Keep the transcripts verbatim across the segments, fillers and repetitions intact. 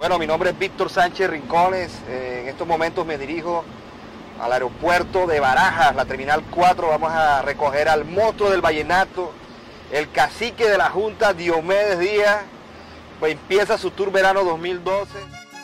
Bueno, mi nombre es Víctor Sánchez Rincones. Eh, en estos momentos me dirijo al aeropuerto de Barajas, la terminal cuatro. Vamos a recoger al monstruo del vallenato, el cacique de la Junta, Diomedes Díaz. Pues empieza su tour verano dos mil doce.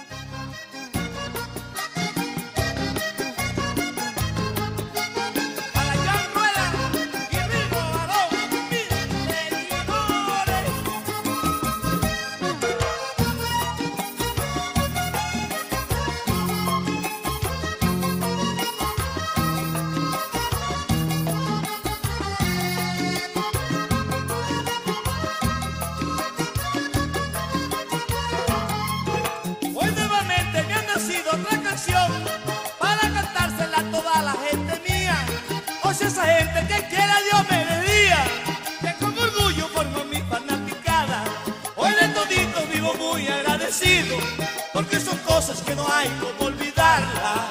Para cantársela a toda la gente mía, o sea, esa gente que quiera Diomedes Díaz, que con orgullo formo mi fanaticada. Hoy de todito vivo muy agradecido, porque son cosas que no hay como olvidarlas.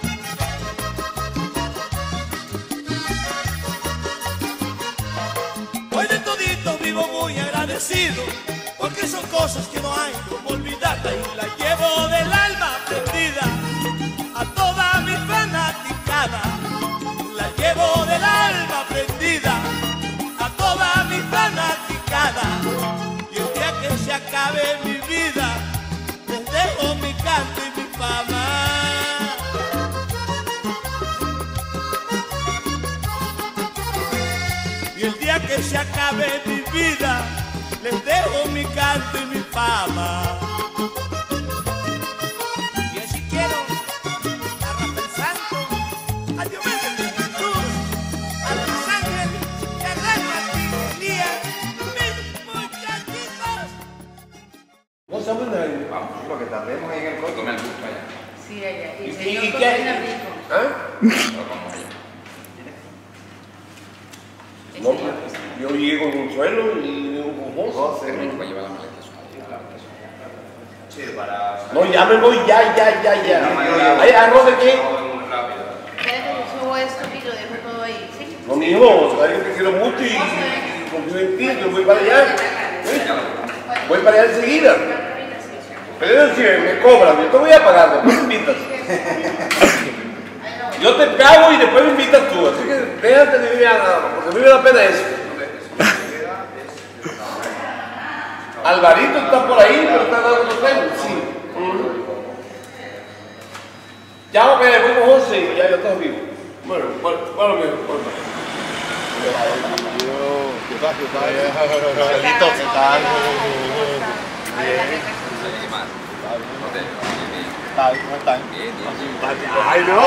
Hoy de todito vivo muy agradecido, porque son cosas que no hay como olvidarlas. Y la llevo del alma prendida a toda mi fanaticada, la llevo del alma prendida a toda mi fanaticada. Y el día que se acabe mi vida, les dejo mi canto y mi fama. Y el día que se acabe mi vida, les dejo mi canto y mi fama. Lo que tardemos ahí en el coche. Come el gusto allá. Sí, allá. Y, ¿Y, señor y cocina qué? rico. ¿Ah? Lo como allá. No, yo llego con un suelo y digo con vos. Qué rico para llevar la maleta. Sí, para... No, ya me voy, ya, ya, ya, ya. ¿Hay arroz de qué? Espérate, yo subo esto y lo dejo todo ahí, ¿sí? No, mi hijo, alguien que quiero mucho y, y confío en ti, yo voy para allá. ¿Sí? Voy para allá enseguida. Pero si me cobran, yo te voy a pagar, después me invitas. Yo te pago y después me invitas tú, así que déjate de vivir nada, porque a mí me da pena eso. Alvarito está por ahí, pero está dando los temas. Sí. Mm. Ya, ok, fuimos once y ya yo estoy vivo. Bueno, bueno, bueno, bueno. ¿Qué tal? ¿Qué tal? Celito, ¿qué tal? ¿Cómo están? Bien, Ay, no,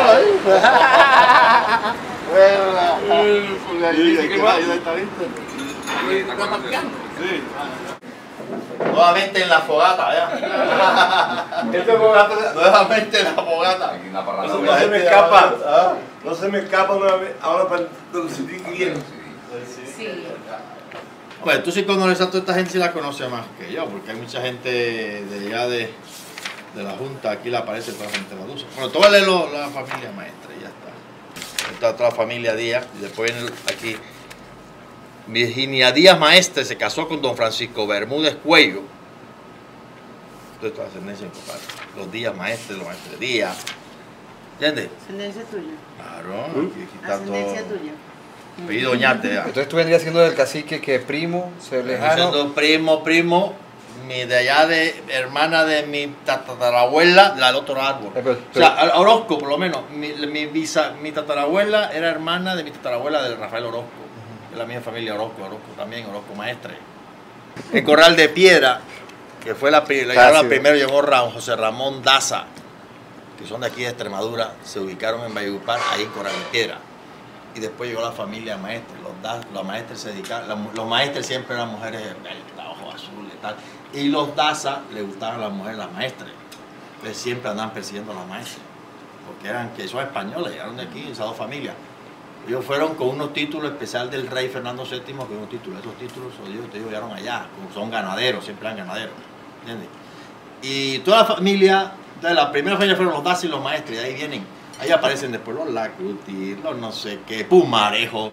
Sí. Nuevamente en la fogata, ¿ya? Este fogata, Nuevamente en la fogata. eso no se me escapa. ¿Ah? No se me escapa una vez, ahora para donde se tiene que ir. Sí. Pues tú sí conoces a toda esta gente, sí la conoces más que yo, porque hay mucha gente de allá de, de la Junta, aquí la aparece toda la gente de la Dulce. Bueno, tú vas a leer lo- la familia maestra y ya está. Está toda la familia Díaz, y después viene aquí. Virginia Díaz Maestre se casó con don Francisco Bermúdez Cuello. Esto es toda ascendencia de mi papá. Los Díaz Maestres, los Maestres Díaz. ¿Entiendes? Ascendencia tuya. Claro, aquí está Ascendencia todo. tuya. Apellido Oñate, ya. Entonces tú vendrías siendo del cacique que primo, ser lejano. Siendo primo, primo, mi de allá de hermana de mi tatarabuela, la del otro árbol. Eh, pero- O sea, a- Orozco, por lo menos. Mi, mi, bisa- mi tatarabuela era hermana de mi tatarabuela de Rafael Orozco. De la misma familia Orozco, Orozco también, Orozco Maestre. El Corral de Piedra, que fue la, pri- la, Ah, la sí. primero, llegó Ram- José Ramón Daza, que son de aquí de Extremadura, se ubicaron en Valledupar, ahí en Corral de Piedra. Y después llegó la familia Maestre. Los, da, los maestres se dedicaban, la- los maestres siempre eran mujeres esbeltas, ojos azules y tal. Y los Daza les gustaban las mujeres, las maestras. Entonces siempre andaban persiguiendo a las maestras. Porque eran, que son españoles, llegaron de aquí, esas dos familias. Ellos fueron con unos títulos especial del rey Fernando séptimo, con unos títulos. Esos títulos ellos, ellos llegaron allá, como son ganaderos, siempre eran ganaderos. ¿Entiendes? Y toda la familia, de la primera familia fueron los Daza y los maestres, y ahí vienen. Ahí aparecen después los Lacuti, los no sé qué, Pumarejo.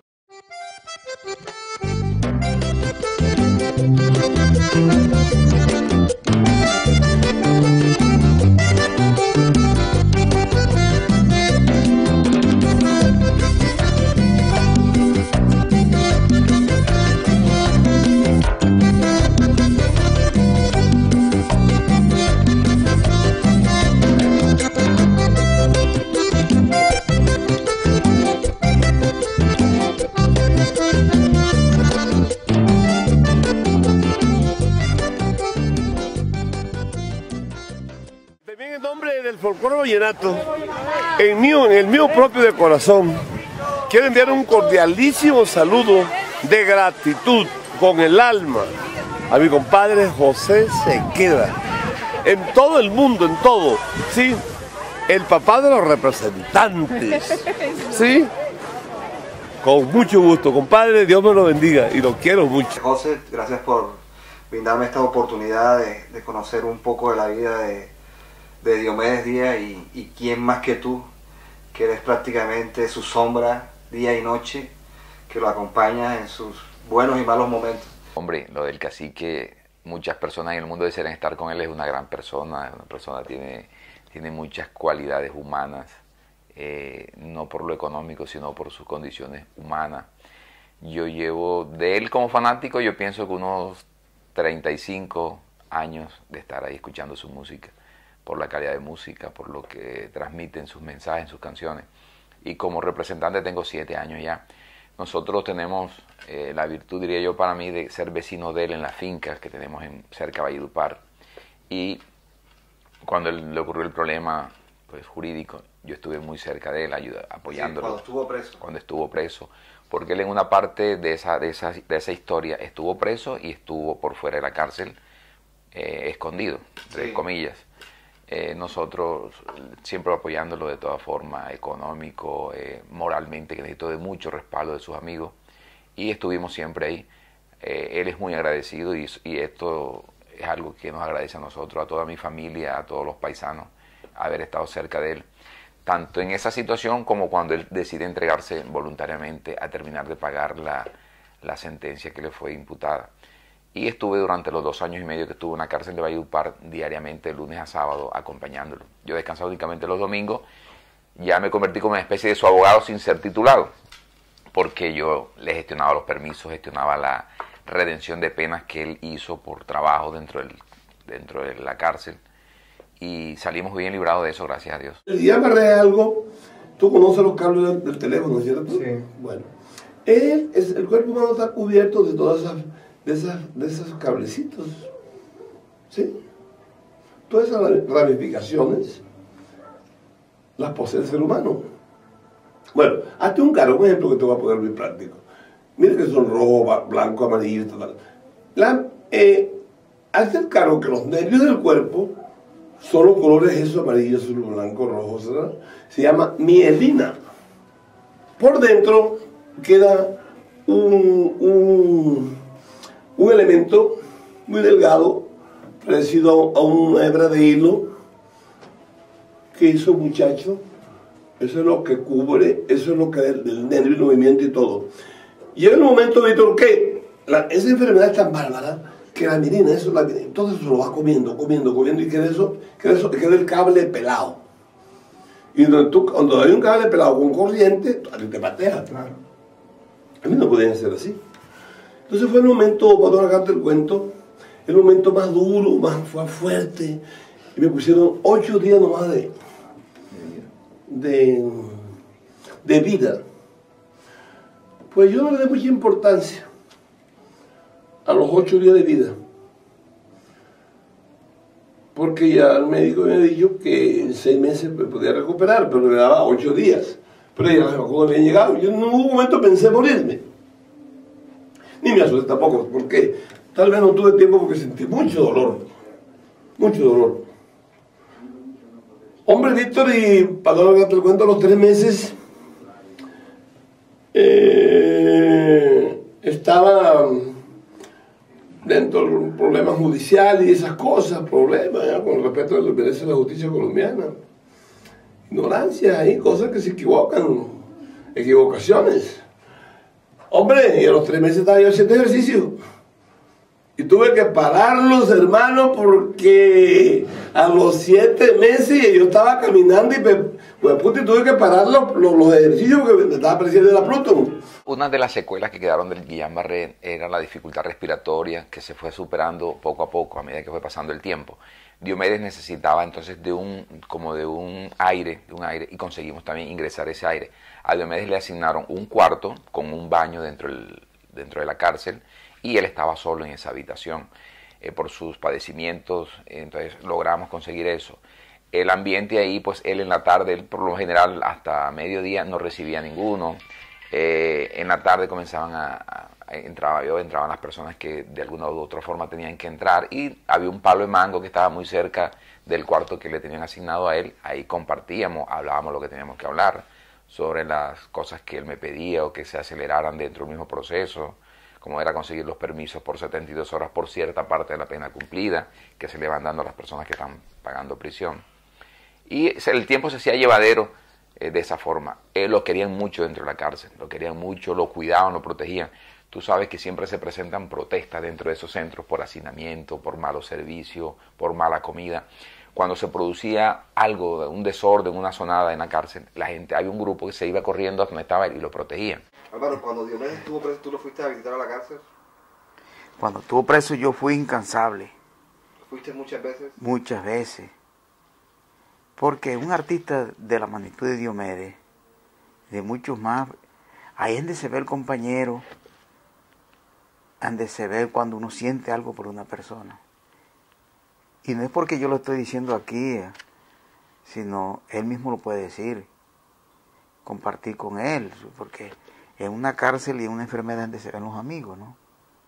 Thank you. También en nombre del folclore vallenato, en, mío, en el mío propio de corazón, quiero enviar un cordialísimo saludo de gratitud con el alma a mi compadre José Sequeda. En todo el mundo, en todo, ¿sí? El papá de los representantes, ¿sí? Con mucho gusto, compadre, Dios me lo bendiga y lo quiero mucho. José, gracias por brindarme esta oportunidad de, de conocer un poco de la vida de, de Diomedes Díaz y, y quién más que tú, que eres prácticamente su sombra día y noche, que lo acompaña en sus buenos y malos momentos. Hombre, lo del cacique, muchas personas en el mundo desean estar con él, es una gran persona, una persona que tiene, tiene muchas cualidades humanas, eh, no por lo económico, sino por sus condiciones humanas. Yo llevo de él como fanático, yo pienso que unos treinta y cinco años de estar ahí escuchando su música, por la calidad de música, por lo que transmiten sus mensajes en sus canciones. Y como representante tengo siete años ya. Nosotros tenemos eh, la virtud, diría yo, para mí, de ser vecino de él en las fincas que tenemos en, cerca de Valledupar. Y cuando él, le ocurrió el problema pues, jurídico, yo estuve muy cerca de él, ayuda, apoyándolo. Sí, cuando estuvo preso. Cuando estuvo preso. Porque él en una parte de esa, de esa, de esa historia estuvo preso y estuvo por fuera de la cárcel, eh, escondido, entre sí. comillas. Eh, nosotros siempre apoyándolo de toda forma, económico, eh, moralmente, que necesitó de mucho respaldo de sus amigos, y estuvimos siempre ahí. Eh, él es muy agradecido y, y esto es algo que nos agradece a nosotros, a toda mi familia, a todos los paisanos, haber estado cerca de él, tanto en esa situación como cuando él decide entregarse voluntariamente a terminar de pagar la, la sentencia que le fue imputada. Y estuve durante los dos años y medio que estuve en la cárcel de Valledupar diariamente, de lunes a sábado, acompañándolo. Yo descansaba únicamente los domingos, ya me convertí como una especie de su abogado sin ser titulado, porque yo le gestionaba los permisos, gestionaba la redención de penas que él hizo por trabajo dentro, del, dentro de la cárcel, y salimos bien librados de eso, gracias a Dios. Ya amarré algo, tú conoces los cables del, del teléfono, ¿cierto? Sí. Bueno, él, es, el cuerpo humano está cubierto de todas esas... De, esas, de esos cablecitos, ¿sí? Todas esas ramificaciones las posee el ser humano. Bueno, hazte un carro, un ejemplo que te voy a poner muy práctico. Mira que son rojo, blanco, amarillo, tal. La, eh, hazte el carro que los nervios del cuerpo son los colores esos, amarillo, azul, blanco, rojo, ¿verdad? Se llama mielina. Por dentro queda un... un un elemento muy delgado, parecido a una hebra de hilo, que hizo un muchacho. Eso es lo que cubre, eso es lo que es del nervio, el movimiento y todo. Llega el momento, Víctor, que la, esa enfermedad es tan bárbara que la mielina, eso, la, todo eso lo va comiendo, comiendo, comiendo, y queda, eso, queda, eso, queda el cable pelado. Y cuando, tú, cuando hay un cable pelado con corriente, a ti te patea. Claro. A mí no podían ser así. Entonces fue el momento, para no alargarte el cuento, el momento más duro, más fuerte, y me pusieron ocho días nomás de, de, de vida. Pues yo no le di mucha importancia a los ocho días de vida, porque ya el médico me había dicho que en seis meses me podía recuperar, pero me daba ocho días. Pero ya las vacunas habían llegado, yo en ningún momento pensé morirme. Ni me asusté tampoco, porque tal vez no tuve tiempo porque sentí mucho dolor, mucho dolor. Hombre, Víctor, y para no alargarte el cuento, a los tres meses eh, estaba dentro de un problema judicial y esas cosas, problemas, ¿ya? Con respecto a lo que merece la justicia colombiana. Ignorancia y cosas que se equivocan, equivocaciones. Hombre, y a los tres meses estaba yo haciendo ejercicio. Y tuve que pararlos, hermano, porque a los siete meses yo estaba caminando y me, pues, puta, tuve que parar los, los, los ejercicios porque me estaba apareciendo la Pluton. Una de las secuelas que quedaron del Guillain-Barré era la dificultad respiratoria que se fue superando poco a poco a medida que fue pasando el tiempo. Diomedes necesitaba entonces de un, como de un aire, de un aire, y conseguimos también ingresar ese aire. A Diomedes le asignaron un cuarto con un baño dentro, del, dentro de la cárcel y él estaba solo en esa habitación eh, por sus padecimientos, entonces logramos conseguir eso. el ambiente ahí, pues él en la tarde, él por lo general hasta mediodía no recibía ninguno. Eh, en la tarde comenzaban a, a, a entraba yo, entraban las personas que de alguna u otra forma tenían que entrar, y había un palo de mango que estaba muy cerca del cuarto que le tenían asignado a él. Ahí compartíamos, hablábamos lo que teníamos que hablar, sobre las cosas que él me pedía o que se aceleraran dentro del mismo proceso, como era conseguir los permisos por setenta y dos horas por cierta parte de la pena cumplida, que se le van dando a las personas que están pagando prisión. Y el tiempo se hacía llevadero eh, de esa forma. Él lo querían mucho dentro de la cárcel, lo querían mucho, lo cuidaban, lo protegían. Tú sabes que siempre se presentan protestas dentro de esos centros por hacinamiento, por malos servicios, por mala comida. Cuando se producía algo, un desorden, una sonada en la cárcel, la gente, había un grupo que se iba corriendo a donde estaba él y lo protegían. Álvaro, cuando Diomedes estuvo preso, ¿tú lo fuiste a visitar a la cárcel? Cuando estuvo preso yo fui incansable. ¿Fuiste muchas veces? Muchas veces. Porque un artista de la magnitud de Diomedes, de muchos más, ahí es donde se ve el compañero, donde se ve cuando uno siente algo por una persona. Y no es porque yo lo estoy diciendo aquí, sino él mismo lo puede decir, compartir con él, porque en una cárcel y en una enfermedad donde se ven los amigos, ¿no?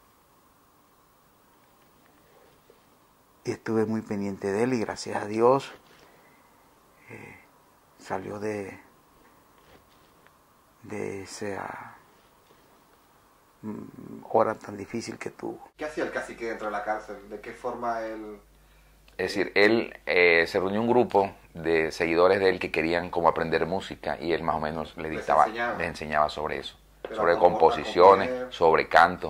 Y estuve muy pendiente de él y gracias a Dios eh, salió de, de esa mm, hora tan difícil que tuvo. ¿Qué hacía el cacique dentro de la cárcel? ¿De qué forma él...? Es decir, él eh, se reunió un grupo de seguidores de él que querían como aprender música y él más o menos le dictaba, les enseñaba, les enseñaba sobre eso, Pero sobre a composiciones, a sobre canto.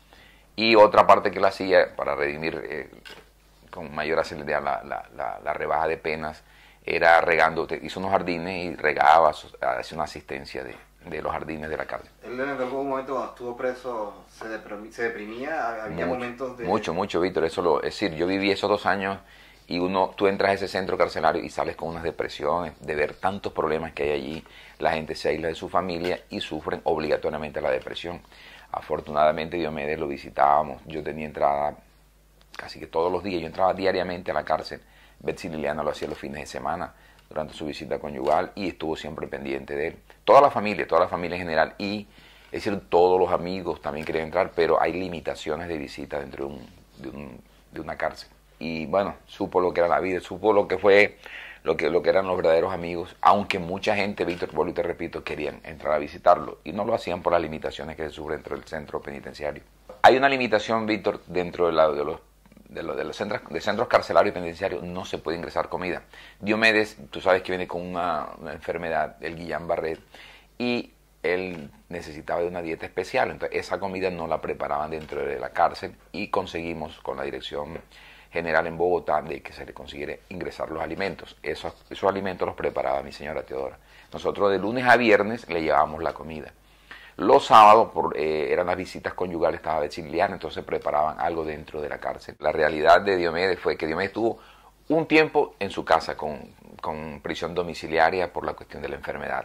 Y otra parte que él hacía para redimir eh, con mayor aceleridad la, la, la, la rebaja de penas era regando, hizo unos jardines y regaba, hacía una asistencia de, de los jardines de la cárcel. Él en algún momento cuando estuvo preso se deprimía, se deprimía había mucho, momentos de... Mucho, mucho, Víctor, eso lo, es decir, yo viví esos dos años y uno, tú entras a ese centro carcelario y sales con unas depresiones, de ver tantos problemas que hay allí, la gente se aísla de su familia y sufren obligatoriamente la depresión. Afortunadamente Diomedes lo visitábamos, yo tenía entrada casi que todos los días, yo entraba diariamente a la cárcel, Betsy Liliana lo hacía los fines de semana, durante su visita conyugal, y estuvo siempre pendiente de él. Toda la familia, toda la familia en general, y es decir, todos los amigos también querían entrar, pero hay limitaciones de visita dentro de, un, de, un, de una cárcel. Y bueno, supo lo que era la vida, supo lo que fue, lo que, lo que eran los verdaderos amigos, aunque mucha gente, Víctor, vuelvo y te repito, querían entrar a visitarlo, y no lo hacían por las limitaciones que se sufren dentro del centro penitenciario. Hay una limitación, Víctor, dentro de, la, de los de los, de los centros, de centros carcelarios y penitenciarios, no se puede ingresar comida. Diomedes, tú sabes que viene con una, una enfermedad, el Guillain-Barré, y él necesitaba de una dieta especial, entonces esa comida no la preparaban dentro de la cárcel y conseguimos con la dirección general en Bogotá de que se le consiguiera ingresar los alimentos. Esos, esos alimentos los preparaba mi señora Teodora. Nosotros de lunes a viernes le llevábamos la comida. Los sábados por, eh, eran las visitas conyugales, estaba Betsy Liliana, entonces preparaban algo dentro de la cárcel. La realidad de Diomedes fue que Diomedes estuvo un tiempo en su casa con, con prisión domiciliaria por la cuestión de la enfermedad.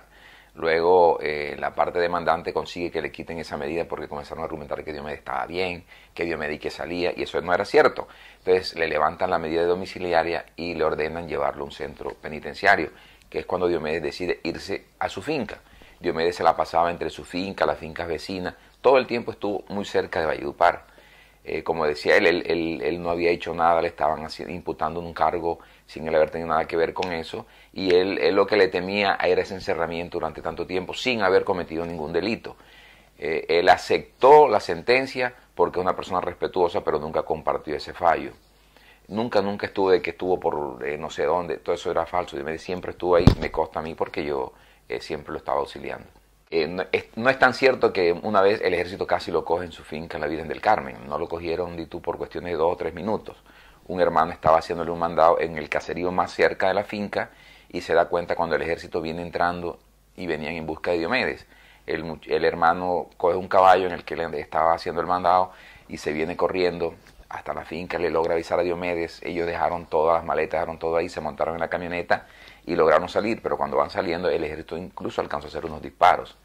Luego eh, la parte demandante consigue que le quiten esa medida porque comenzaron a argumentar que Diomedes estaba bien, que Diomedes que salía, y eso no era cierto. Entonces le levantan la medida de domiciliaria y le ordenan llevarlo a un centro penitenciario, que es cuando Diomedes decide irse a su finca. Diomedes se la pasaba entre su finca, las fincas vecinas, todo el tiempo estuvo muy cerca de Valledupar. Eh, como decía él, él, él, él no había hecho nada, le estaban haciendo, imputando un cargo sin él haber tenido nada que ver con eso, y él, él lo que le temía era ese encerramiento durante tanto tiempo sin haber cometido ningún delito. Eh, él aceptó la sentencia porque es una persona respetuosa, pero nunca compartió ese fallo. Nunca, nunca estuvo de que estuvo por eh, no sé dónde, todo eso era falso. Diomedes siempre estuvo ahí, me consta a mí porque yo eh, siempre lo estaba auxiliando. Eh, no, es, no es tan cierto que una vez el ejército casi lo coge en su finca en la Virgen del Carmen. No lo cogieron ni tú por cuestiones de dos o tres minutos. Un hermano estaba haciéndole un mandado en el caserío más cerca de la finca y se da cuenta cuando el ejército viene entrando y venían en busca de Diomedes. El, el hermano coge un caballo en el que le estaba haciendo el mandado y se viene corriendo hasta la finca, le logra avisar a Diomedes. Ellos dejaron todas las maletas, dejaron todo ahí, se montaron en la camioneta y lograron salir, pero cuando van saliendo el ejército incluso alcanzó a hacer unos disparos.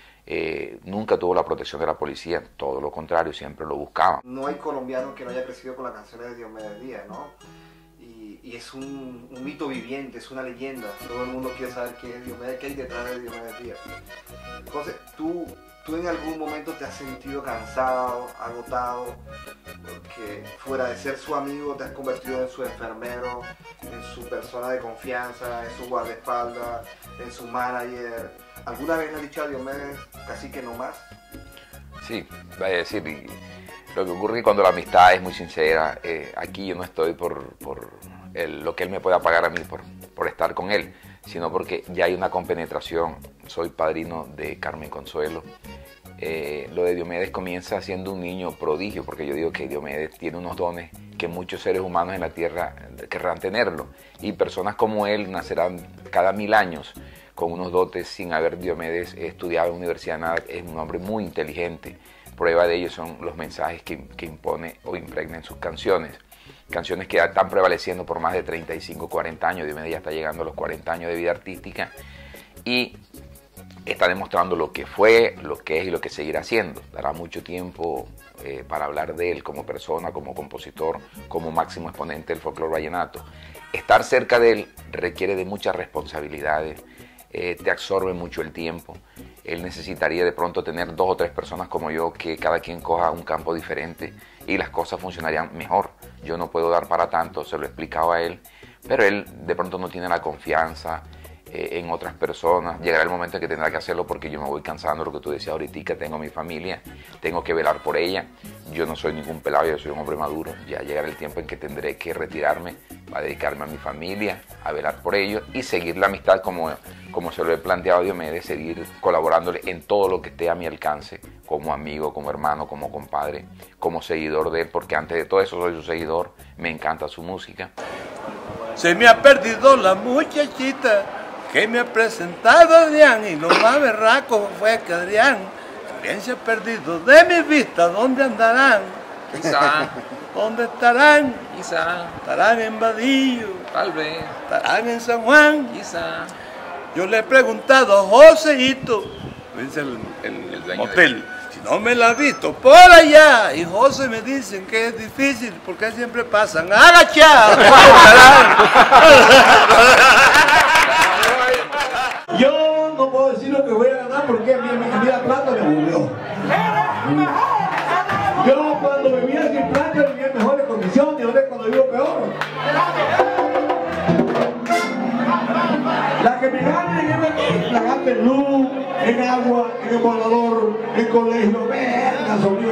Eh, nunca tuvo la protección de la policía, todo lo contrario, siempre lo buscaban. No hay colombiano que no haya crecido con las canciones de Diomedes Díaz, ¿no? Y, y es un, un mito viviente, es una leyenda. Todo el mundo quiere saber quién es Diomedes, qué hay detrás de Diomedes Díaz. Entonces, tú, tú en algún momento te has sentido cansado, agotado, porque fuera de ser su amigo te has convertido en su enfermero, en su persona de confianza, en su guardaespaldas, en su manager. ¿Alguna vez le has dicho a Diomedes, cacique no más? Sí, vaya a decir, y lo que ocurre es que cuando la amistad es muy sincera, eh, aquí yo no estoy por, por el, lo que él me pueda pagar a mí por, por estar con él, sino porque ya hay una compenetración. Soy padrino de Carmen Consuelo. Eh, lo de Diomedes comienza siendo un niño prodigio, porque yo digo que Diomedes tiene unos dones que muchos seres humanos en la tierra querrán tenerlo, y personas como él nacerán cada mil años con unos dotes sin haber Diomedes estudiado en la universidad nada. Es un hombre muy inteligente. Prueba de ello son los mensajes que, que impone o impregna en sus canciones. Canciones que están prevaleciendo por más de treinta y cinco, cuarenta años. Diomedes ya está llegando a los cuarenta años de vida artística y está demostrando lo que fue, lo que es y lo que seguirá siendo. Dará mucho tiempo eh, para hablar de él como persona, como compositor, como máximo exponente del folclore vallenato. Estar cerca de él requiere de muchas responsabilidades, eh, te absorbe mucho el tiempo. Él necesitaría de pronto tener dos o tres personas como yo, que cada quien coja un campo diferente y las cosas funcionarían mejor. Yo no puedo dar para tanto, se lo he explicado a él, pero él de pronto no tiene la confianza eh, en otras personas. Llegará el momento en que tendrá que hacerlo porque yo me voy cansando, lo que tú decías ahorita, tengo mi familia, tengo que velar por ella. Yo no soy ningún pelado, yo soy un hombre maduro. Ya llegará el tiempo en que tendré que retirarme para dedicarme a mi familia, a velar por ellos y seguir la amistad como, como se lo he planteado a Diomedes, seguir colaborándole en todo lo que esté a mi alcance, como amigo, como hermano, como compadre, como seguidor de él, porque antes de todo eso soy su seguidor, me encanta su música. Se me ha perdido la muchachita que me ha presentado Adrián, y lo más berraco fue que Adrián también se ha perdido de mi vista. ¿Dónde andarán? Quizá. ¿Dónde estarán? Quizá. ¿Estarán en Vadillo? Tal vez. ¿Estarán en San Juan? Quizá. Yo le he preguntado a Joséito, dice el, el, El dueño hotel, si no me la ha visto por allá. Y José me dicen que es difícil porque siempre pasan agachados. Yo no puedo decir lo que voy a ganar porque a mí, a mí la plata me aburrió. Yo cuando vivía sin plata vivía en mejores condiciones, ahora es cuando vivo peor. La que me gane, la gane en luz, en agua, en el volador, en colegio, verga, sobrino,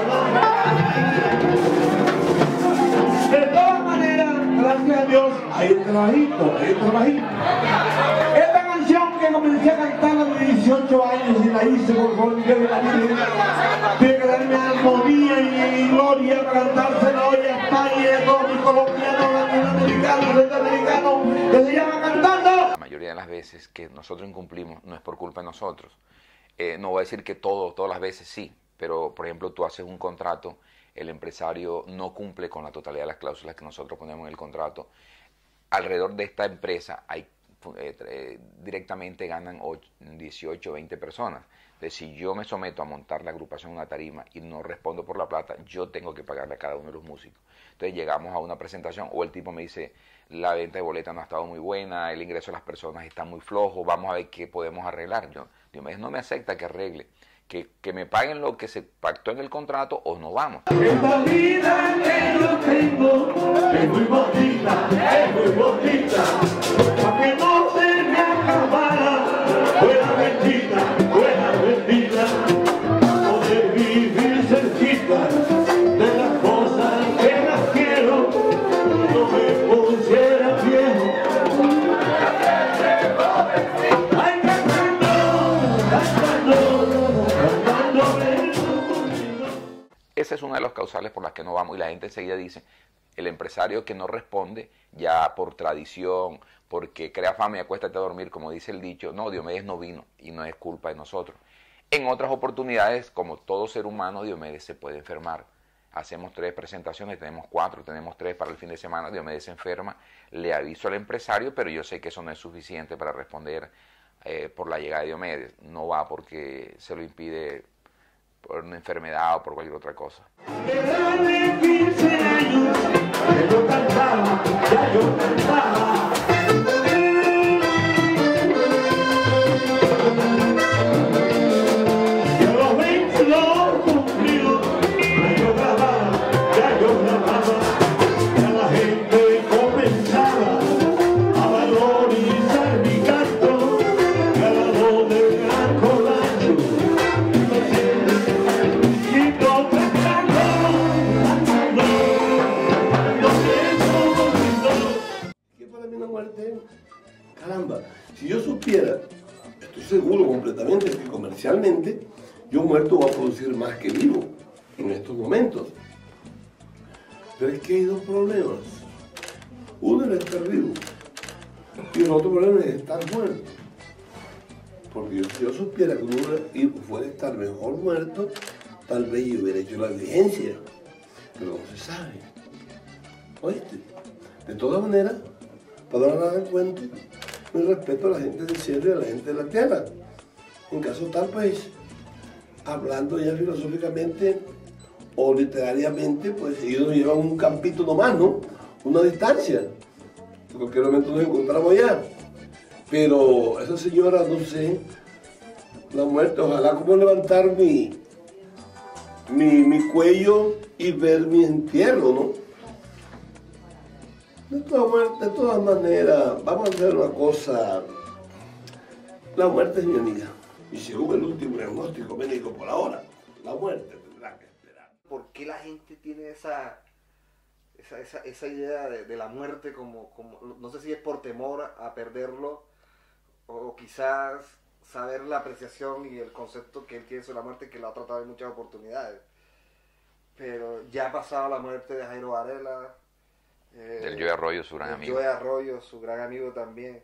no. De todas maneras, gracias a Dios, hay un trabajito, hay un trabajito. Esta canción que comencé a cantar a los dieciocho años y la hice por favor, que de la vida, tiene que darme armonía y gloria para cantársela hoy a España y a todos mis colombianos, latinoamericanos, centroamericanos, que se llama Cantando. La mayoría de las veces que nosotros incumplimos no es por culpa de nosotros. Eh, no voy a decir que todo, todas las veces sí, pero por ejemplo tú haces un contrato, el empresario no cumple con la totalidad de las cláusulas que nosotros ponemos en el contrato. Alrededor de esta empresa hay eh, eh, directamente ganan dieciocho, veinte personas. Entonces, si yo me someto a montar la agrupación en una tarima y no respondo por la plata, yo tengo que pagarle a cada uno de los músicos. Entonces llegamos a una presentación o el tipo me dice, la venta de boletas no ha estado muy buena, el ingreso de las personas está muy flojo, vamos a ver qué podemos arreglar. Yo, Diomedes no me acepta que arregle, que, que me paguen lo que se pactó en el contrato o no vamos. Esta vida que yo tengo es muy bonita, es muy bonita, para que no se me acabara, buena bendita, buena bendita, poder vivir cerquita de las cosas que las quiero, no me pusiera viejo. Ay, cantando, cantando, cantando el mundo. Esa es una de las causales por las que no vamos y la gente enseguida dice, el empresario que no responde ya por tradición, porque crea fama y acuéstate a dormir, como dice el dicho, no, Diomedes no vino y no es culpa de nosotros. En otras oportunidades, como todo ser humano, Diomedes se puede enfermar. Hacemos tres presentaciones, tenemos cuatro, tenemos tres para el fin de semana, Diomedes se enferma, le aviso al empresario, pero yo sé que eso no es suficiente para responder eh, por la llegada de Diomedes. No va porque se lo impide por una enfermedad o por cualquier otra cosa. De quince años ya yo cantaba, ya yo cantaba. Y a los veintidós cumplidos, ya yo grababa, ya yo grababa. Ya la gente comenzaba a valorizar mi canto, ganador del gran colacho. Y no cantando, cantando, no sé, ¿Qué para mí la muerte? Caramba, si yo supiera, estoy seguro completamente que comercialmente yo muerto voy a producir más que vivo en estos momentos. Pero es que hay dos problemas. Uno es estar vivo y el otro problema es estar muerto. Porque yo, si yo supiera que uno puede estar mejor muerto, tal vez yo hubiera hecho la diligencia. Pero no se sabe. ¿Oíste? De todas maneras, para dar el cuento, mi respeto a la gente del cielo y a la gente de la tierra. En caso tal, pues, hablando ya filosóficamente o literariamente, pues ellos nos llevan un campito nomás, ¿no? Una distancia. En cualquier momento nos encontramos allá. Pero esa señora, no sé, la muerte, ojalá como levantar mi, mi, mi cuello y ver mi entierro, ¿no? De todas, de todas maneras, vamos a hacer una cosa. La muerte es mi amiga. Y según el último diagnóstico médico por ahora, la muerte tendrá que esperar. ¿Por qué la gente tiene esa, esa, esa, esa idea de, de la muerte como, como, no sé si es por temor a perderlo, o quizás saber la apreciación y el concepto que él tiene sobre la muerte, que lo ha tratado en muchas oportunidades? Pero ya ha pasado la muerte de Jairo Varela, eh, Del Joe Arroyo, su gran del amigo. Joe Arroyo, su gran amigo también.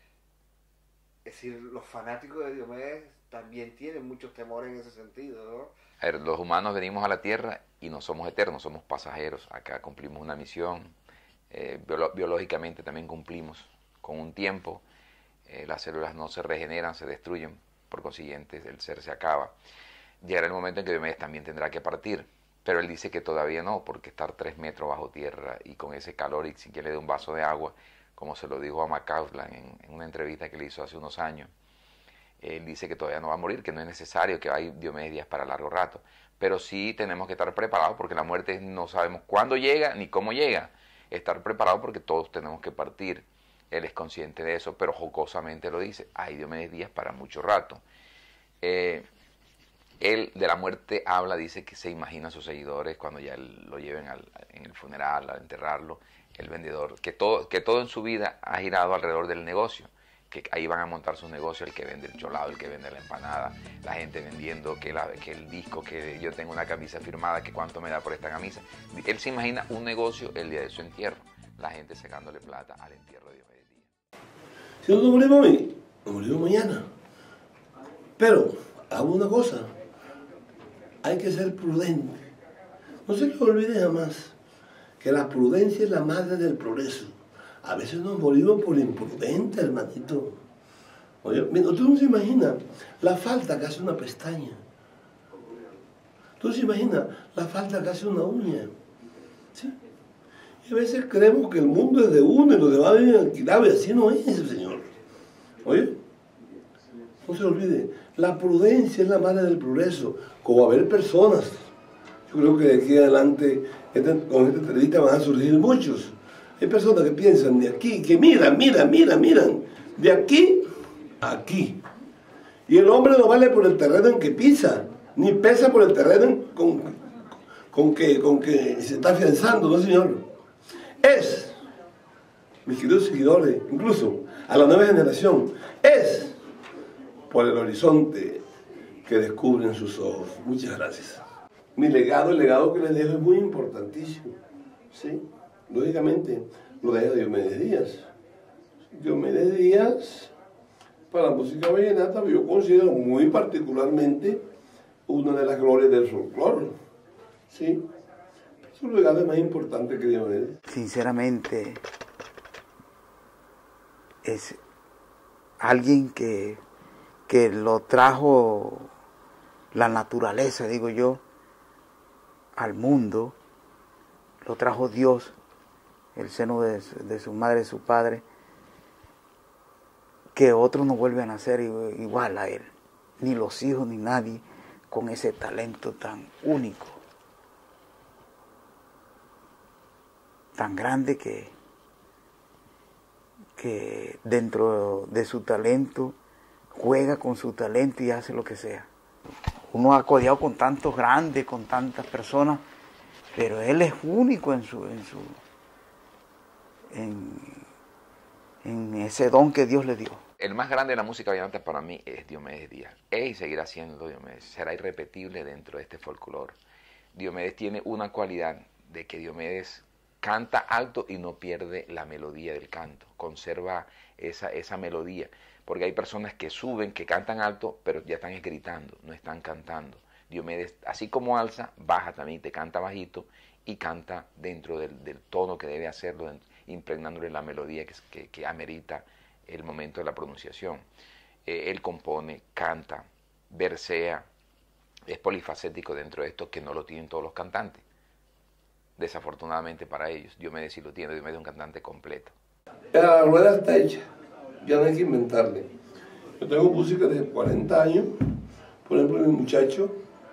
Es decir, los fanáticos de Diomedes también tienen muchos temores en ese sentido, ¿no? A ver, los humanos venimos a la Tierra y no somos eternos, somos pasajeros. Acá cumplimos una misión, eh, biolo biológicamente también cumplimos con un tiempo. Eh, las células no se regeneran, se destruyen, por consiguiente el ser se acaba. Llegará el momento en que Diomedes también tendrá que partir, pero él dice que todavía no, porque estar tres metros bajo tierra y con ese calor y si quiere de un vaso de agua, como se lo dijo a McCausland en, en una entrevista que le hizo hace unos años, él dice que todavía no va a morir, que no es necesario, que hay Diomedes Díaz para largo rato, pero sí tenemos que estar preparados porque la muerte no sabemos cuándo llega ni cómo llega. Estar preparados porque todos tenemos que partir. Él es consciente de eso, pero jocosamente lo dice, hay Diomedes Díaz para mucho rato. Eh, él de la muerte habla, dice que se imagina a sus seguidores cuando ya lo lleven al, en el funeral, a enterrarlo, el vendedor, que todo, que todo en su vida ha girado alrededor del negocio, que ahí van a montar su negocio, el que vende el cholado, el que vende la empanada, la gente vendiendo que, la, que el disco, que yo tengo una camisa firmada, que cuánto me da por esta camisa. Él se imagina un negocio el día de su entierro, la gente sacándole plata al entierro de Diomedes Díaz. Si no nos morimos hoy, nos morimos mañana. Pero, hago una cosa, hay que ser prudente. No se les olvide jamás que la prudencia es la madre del progreso. A veces nos morimos por imprudente, hermanito. Oye, tú no se imaginas la falta que hace una pestaña. Tú no se imaginas la falta que hace una uña. ¿Sí? Y a veces creemos que el mundo es de uno y los demás viven alquilados y así no es, Señor. Oye, no se lo olvide, la prudencia es la madre del progreso. Como haber personas, yo creo que de aquí adelante con esta entrevista van a surgir muchos. Hay personas que piensan de aquí, que miran, miran, miran, miran, de aquí a aquí. Y el hombre no vale por el terreno en que pisa, ni pesa por el terreno con, con, que, con que se está afianzando, ¿no, señor? Es, mis queridos seguidores, incluso a la nueva generación, es por el horizonte que descubren sus ojos. Muchas gracias. Mi legado, el legado que les dejo es muy importantísimo, ¿sí? Lógicamente, lo deja Diomedes Díaz. Diomedes Díaz, para la música vallenata, yo considero muy particularmente una de las glorias del folclore, ¿sí? Su legado es más importante que Diomedes. Sinceramente, es alguien que, que lo trajo la naturaleza, digo yo, al mundo, lo trajo Dios el seno de, de su madre, de su padre, que otro no vuelve a nacer igual a él, ni los hijos ni nadie con ese talento tan único, tan grande que, que dentro de su talento juega con su talento y hace lo que sea. Uno ha codeado con tantos grandes, con tantas personas, pero él es único en su, en su, en, en ese don que Dios le dio. El más grande de la música vallenata para mí es Diomedes Díaz. Él y seguirá siendo Diomedes, será irrepetible dentro de este folclore. Diomedes tiene una cualidad de que Diomedes canta alto y no pierde la melodía del canto, conserva esa, esa melodía, porque hay personas que suben, que cantan alto, pero ya están gritando, no están cantando. Diomedes, así como alza, baja también, te canta bajito y canta dentro del, del tono que debe hacerlo, impregnándole la melodía que, que, que amerita el momento de la pronunciación. Eh, él compone, canta, versea, es polifacético dentro de esto que no lo tienen todos los cantantes. Desafortunadamente para ellos, Diomedes sí lo tiene, Diomedes es un cantante completo. La rueda está hecha, ya no hay que inventarle. Yo tengo música de cuarenta años, por ejemplo, mi muchacho,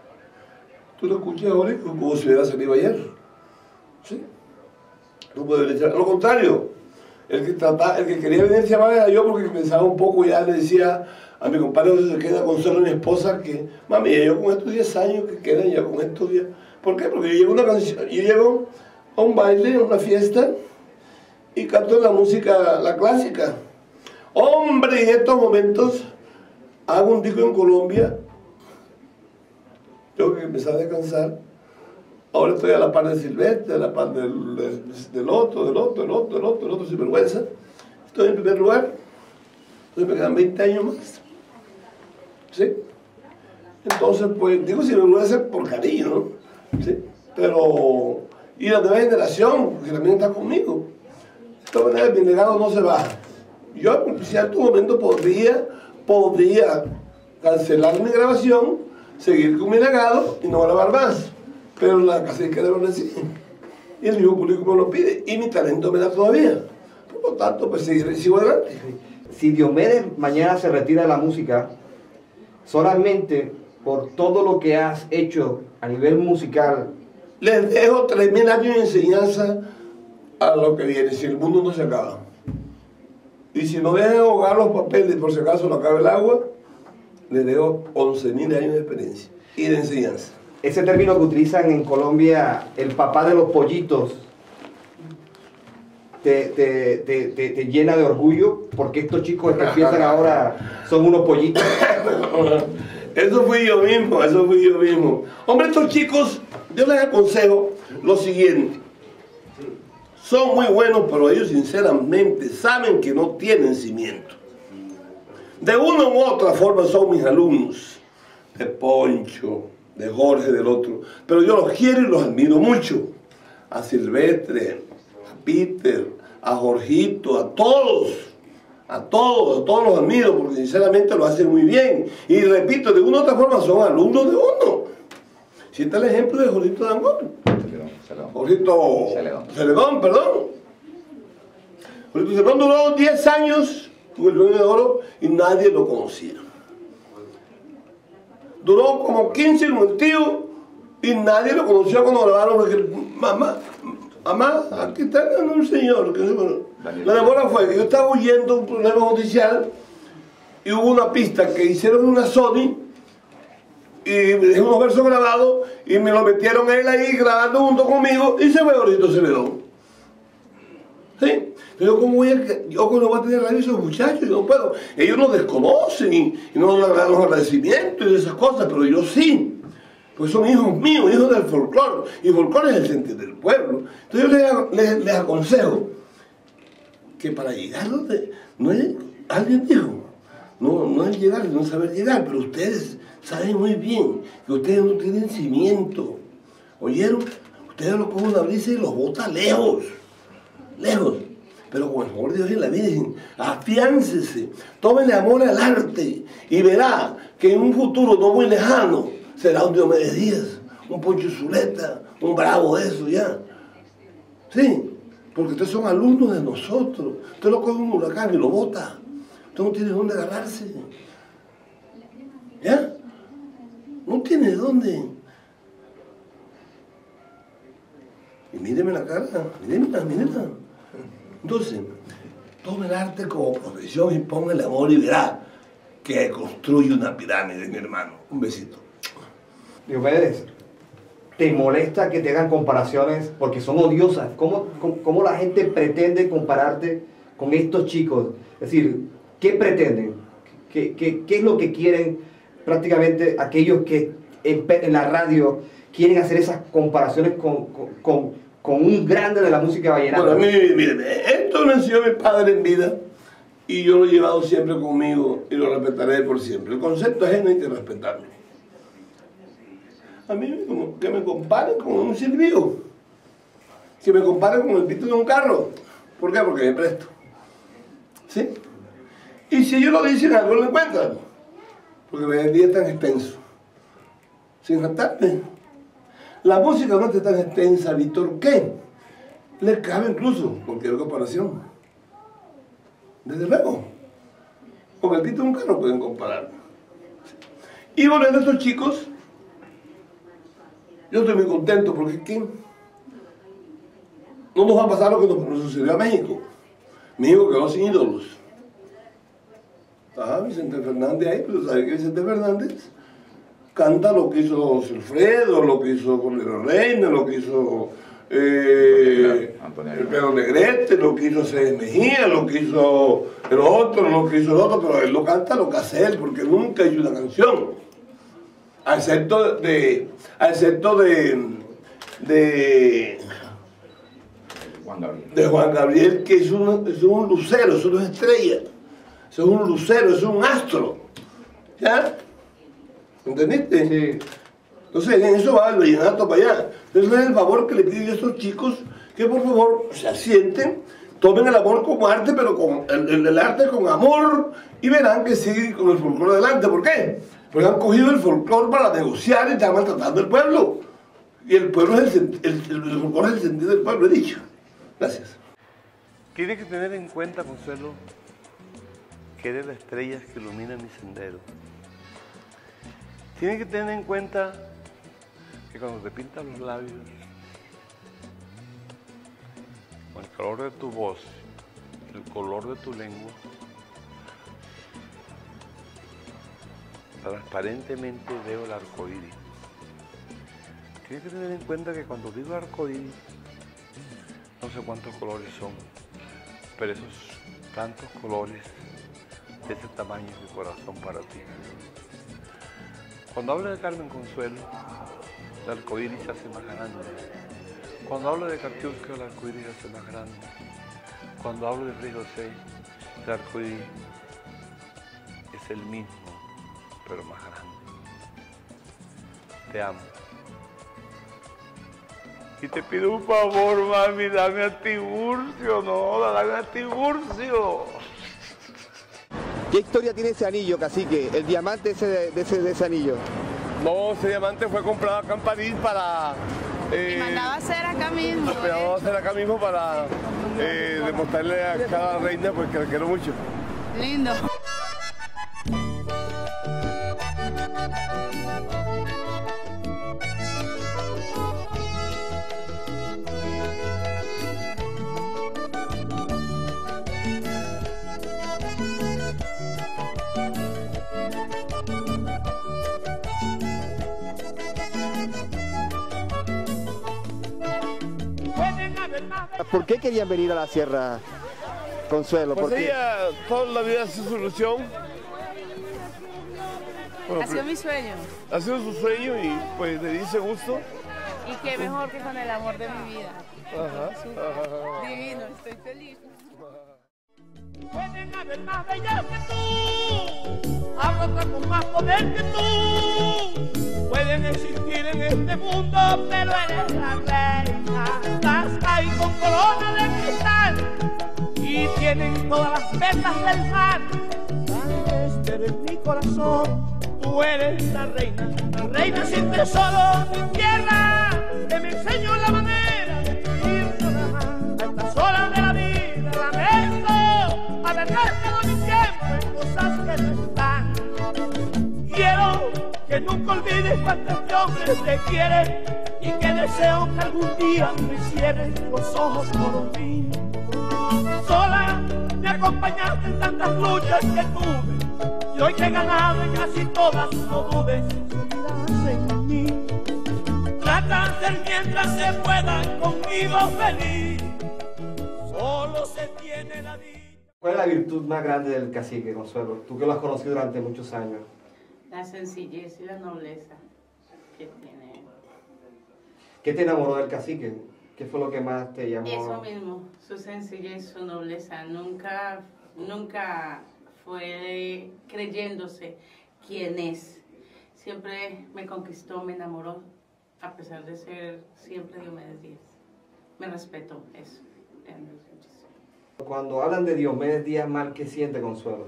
tú lo escuchas ahora como si hubiera salido ayer. ¿Sí? No puedes echar. Lo contrario, el que, trataba, el que quería venir se llamaba era yo porque pensaba un poco, ya le decía a mi compadre que se queda con solo mi esposa que, mami, ya yo con estos diez años que quedan, ya con estos días. ¿Por qué? Porque yo llego a una canción, yo llego a un baile, a una fiesta y canto la música, la clásica. Hombre, en estos momentos hago un disco en Colombia, tengo que empezar a descansar. Ahora estoy a la par de Silvestre, a la par del, del, del otro, del otro, del otro, del otro, del otro, sin vergüenza. Estoy en primer lugar, entonces me quedan veinte años más. ¿Sí? Entonces, pues, digo sin vergüenza por cariño, ¿no? ¿Sí? Pero, y la nueva generación, que también está conmigo, de esta manera mi legado no se va. Yo en cierto momento podría, podría cancelar mi grabación, seguir con mi legado y no grabar más. Pero la cacique debe decir, y el mismo público me lo pide, y mi talento me da todavía. Por lo tanto, pues seguiré, sigo adelante. Si Diomedes mañana se retira de la música, solamente por todo lo que has hecho a nivel musical, les dejo tres mil años de enseñanza a lo que viene, si el mundo no se acaba. Y si no dejan ahogar los papeles, por si acaso no acaba el agua, les dejo once mil años de experiencia y de enseñanza. Ese término que utilizan en Colombia, el papá de los pollitos, te, te, te, te, te llena de orgullo, porque estos chicos que empiezan ahora son unos pollitos. Eso fui yo mismo, eso fui yo mismo. Hombre, estos chicos, yo les aconsejo lo siguiente. Son muy buenos, pero ellos sinceramente saben que no tienen cimiento. De una u otra forma son mis alumnos, de Poncho, de Jorge, del otro. Pero yo los quiero y los admiro mucho. A Silvestre, a Peter, a Jorgito, a todos. A todos, a todos los admiro porque sinceramente lo hacen muy bien. Y repito, de una u otra forma son alumnos de uno. Si está el ejemplo de Jorgito Dangón. Jorgito Celedón. Celedón, perdón. Jorgito Celedón duró diez años con el Premio de Oro y nadie lo conocía. Duró como quince con el tío y nadie lo conoció cuando grabaron porque mamá, mamá, aquí está un señor. Que la demora fue que yo estaba huyendo un problema judicial y hubo una pista que hicieron una Sony y me dejó unos versos grabados y me lo metieron él ahí grabando junto conmigo y se fue Jorgito Celedón. ¿Sí? Yo como voy a, yo como voy a tener radio esos muchachos, yo no puedo. Ellos nos desconocen y, y no nos dan los agradecimientos y esas cosas, pero yo sí. Pues son hijos míos, hijos del folclore. Y el folclore es el sentir del pueblo. Entonces yo les, les, les aconsejo que para llegar donde, no es, alguien dijo, no, no es llegar, no saber llegar, pero ustedes saben muy bien que ustedes no tienen cimiento. ¿Oyeron? Ustedes lo cogen una brisa y los bota lejos, lejos. Pero con el favor de Dios y la Virgen, afiáncese, tómenle amor al arte y verá que en un futuro no muy lejano será un Diomedes Díaz, un Poncho Zuleta, un bravo de eso ya. Sí, Porque ustedes son alumnos de nosotros. Usted lo coge un huracán y lo bota. Usted no tiene dónde agarrarse. ¿Ya? No tiene dónde. Y míreme la cara, míremela, míremela. Entonces, tome el arte como profesión y ponga el amor y verá que construye una pirámide, mi hermano. Un besito. Diomedes, ¿te molesta que te hagan comparaciones? Porque son odiosas. ¿Cómo, cómo, cómo la gente pretende compararte con estos chicos? Es decir, ¿qué pretenden? ¿Qué, qué, qué es lo que quieren prácticamente aquellos que en, en la radio quieren hacer esas comparaciones con, con, con, con un grande de la música vallenata? Bueno, a mí, miren, esto lo enseñó mi padre en vida y yo lo he llevado siempre conmigo y lo respetaré por siempre. El concepto ajeno hay que respetarlo. A mí como que me comparen con un silbido, que me comparen con el pito de un carro. ¿Por qué? Porque me presto. ¿Sí? Y si ellos lo dicen, algo lo encuentran. Porque el día es tan extenso. Sin jactarme. La música no es tan extensa, Víctor, ¿qué? Le cabe incluso cualquier comparación. Desde luego. Con el pito de un carro pueden comparar. Y volviendo a estos chicos, yo estoy muy contento porque aquí no nos va a pasar lo que nos sucedió a México. México quedó sin ídolos. Ah, Vicente Fernández ahí, pero ¿sabe que Vicente Fernández canta lo que hizo Silfredo, lo que hizo Cordero Reina, lo que hizo eh, el Pedro Negrete, lo que hizo César Mejía, lo que hizo el otro, lo que hizo el otro, pero él lo canta lo que hace él, porque nunca hizo una canción. A excepto de, a excepto de, de, Juan Gabriel. de Juan Gabriel, que es un, es un lucero, es una estrella, es un lucero, es un astro. ¿Ya? ¿Entendiste? Sí. Entonces en eso va el vallenato para allá. Entonces es el favor que le pido a estos chicos que por favor se asienten, tomen el amor como arte, pero con el, el, el arte con amor, y verán que siguen con el folclore adelante. ¿Por qué? Porque han cogido el folclore para negociar y están maltratando al pueblo. Y el pueblo es el, el, el, el folclore es el sentido del pueblo, he dicho. Gracias. Tiene que tener en cuenta, Consuelo, que eres la estrella que ilumina mi sendero. Tiene que tener en cuenta que cuando te pintas los labios, con el calor de tu voz, el color de tu lengua, transparentemente veo el arco iris. Tienes que tener en cuenta que cuando digo arco iris, no sé cuántos colores son, pero esos tantos colores, de ese tamaño es mi corazón para ti. Cuando hablo de Carmen Consuelo, el arco iris se hace más grande. Cuando hablo de Katiuska, el arco iris se hace más grande. Cuando hablo de Fray José, el arco iris es el mismo, pero más grande. Te amo. Y te pido un favor, mami, dame a Tiburcio, no, dame a Tiburcio. ¿Qué historia tiene ese anillo, cacique? El diamante ese de, de, ese, de ese anillo. No, ese diamante fue comprado acá en París para... Eh, y mandaba a hacer acá mismo. Lo mandaba a hacer acá mismo para eh, demostrarle a cada reina pues, que la quiero mucho. Lindo. ¿Por qué querían venir a la Sierra, Consuelo? Pues ¿Por ella toda la vida ha sido su ilusión. Bueno, ha sido mi sueño. Ha sido su sueño y pues le dice gusto. Y qué mejor que con el amor de mi vida. Ajá, ajá. Divino, estoy feliz. Pueden haber más bellas que tú, habrá otra con más poder que tú. Pueden existir en este mundo, pero eres la reina. Estás ahí con corona de cristal y tienen todas las vetas del mar. Este eres mi corazón, tú eres la reina, la reina sin tesoro ni tierra, que me enseñó la manera de vivir nada más. A esta sola cosas que no están. Quiero que nunca olvides cuánto este hombre te quiere y que deseo que algún día me cierres los ojos por mí. Sola me acompañaste en tantas luchas que tuve y hoy que he ganado en casi todas, no dudes, seguirás en mí. Trata de ser mientras se pueda conmigo feliz, solo se tiene la vida. ¿Cuál es la virtud más grande del cacique, Consuelo? Tú que lo has conocido durante muchos años. La sencillez y la nobleza que tiene. ¿Qué te enamoró del cacique? ¿Qué fue lo que más te llamó? Eso mismo, su sencillez, su nobleza. Nunca, nunca fue creyéndose quién es. Siempre me conquistó, me enamoró, a pesar de ser siempre Diomedes Díaz. Me respetó, eso. Cuando hablan de Diomedes Díaz mal, ¿qué siente, Consuelo?